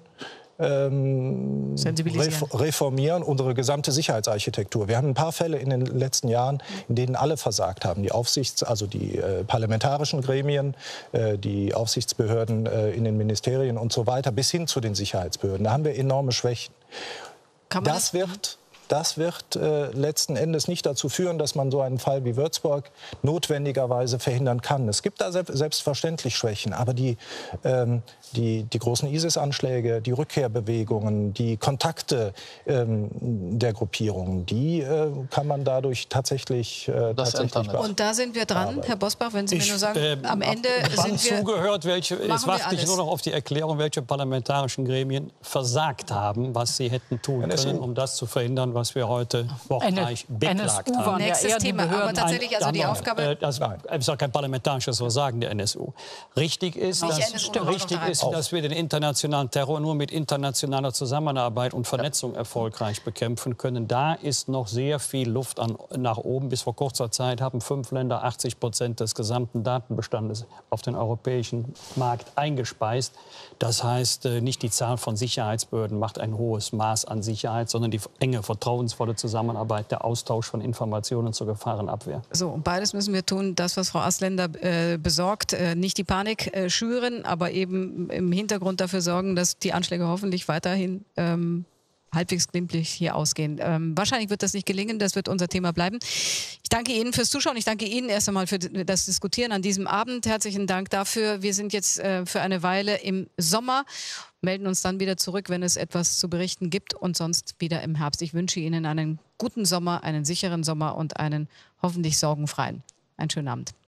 ähm, Sensibilisieren. reformieren, unsere gesamte Sicherheitsarchitektur. Wir haben ein paar Fälle in den letzten Jahren, in denen alle versagt haben. Die Aufsichts-, also die äh, parlamentarischen Gremien, äh, die Aufsichtsbehörden äh, in den Ministerien und so weiter, bis hin zu den Sicherheitsbehörden. Da haben wir enorme Schwächen. Kann man Das wird... Das wird äh, letzten Endes nicht dazu führen, dass man so einen Fall wie Würzburg notwendigerweise verhindern kann. Es gibt da se selbstverständlich Schwächen, aber die, ähm, die, die großen ISIS-Anschläge, die Rückkehrbewegungen, die Kontakte ähm, der Gruppierungen, die äh, kann man dadurch tatsächlich, äh, Das tatsächlich Internet. beachten. Und da sind wir dran, Herr Bosbach, wenn Sie mir nur sagen, äh, am Ende wann sind wir... zugehört, welche, machen es wir warte ich alles. nur noch auf die Erklärung, welche parlamentarischen Gremien versagt haben, was sie hätten tun N S U. können, um das zu verhindern, was was wir heute wortreich beklagt N S U haben. waren ja Nächstes eher die Thema, aber Behörden. tatsächlich, also die Nein, Aufgabe... äh, Das ist auch kein parlamentarisches Versagen der N S U. Richtig ist, Nicht dass, N S U, richtig auch noch ist dass wir den internationalen Terror nur mit internationaler Zusammenarbeit und Vernetzung erfolgreich bekämpfen können. Da ist noch sehr viel Luft an, nach oben. Bis vor kurzer Zeit haben fünf Länder achtzig Prozent des gesamten Datenbestandes auf den europäischen Markt eingespeist. Das heißt, nicht die Zahl von Sicherheitsbehörden macht ein hohes Maß an Sicherheit, sondern die enge, vertrauensvolle Zusammenarbeit, der Austausch von Informationen zur Gefahrenabwehr. So, und beides müssen wir tun, das, was Frau Asländer äh, besorgt, äh, nicht die Panik äh, schüren, aber eben im Hintergrund dafür sorgen, dass die Anschläge hoffentlich weiterhin ähm, halbwegs glimpflich hier ausgehen. Ähm, wahrscheinlich wird das nicht gelingen, das wird unser Thema bleiben. Ich danke Ihnen fürs Zuschauen, ich danke Ihnen erst einmal für das Diskutieren an diesem Abend. Herzlichen Dank dafür. Wir sind jetzt äh, für eine Weile im Sommer, melden uns dann wieder zurück, wenn es etwas zu berichten gibt und sonst wieder im Herbst. Ich wünsche Ihnen einen guten Sommer, einen sicheren Sommer und einen hoffentlich sorgenfreien. Einen schönen Abend.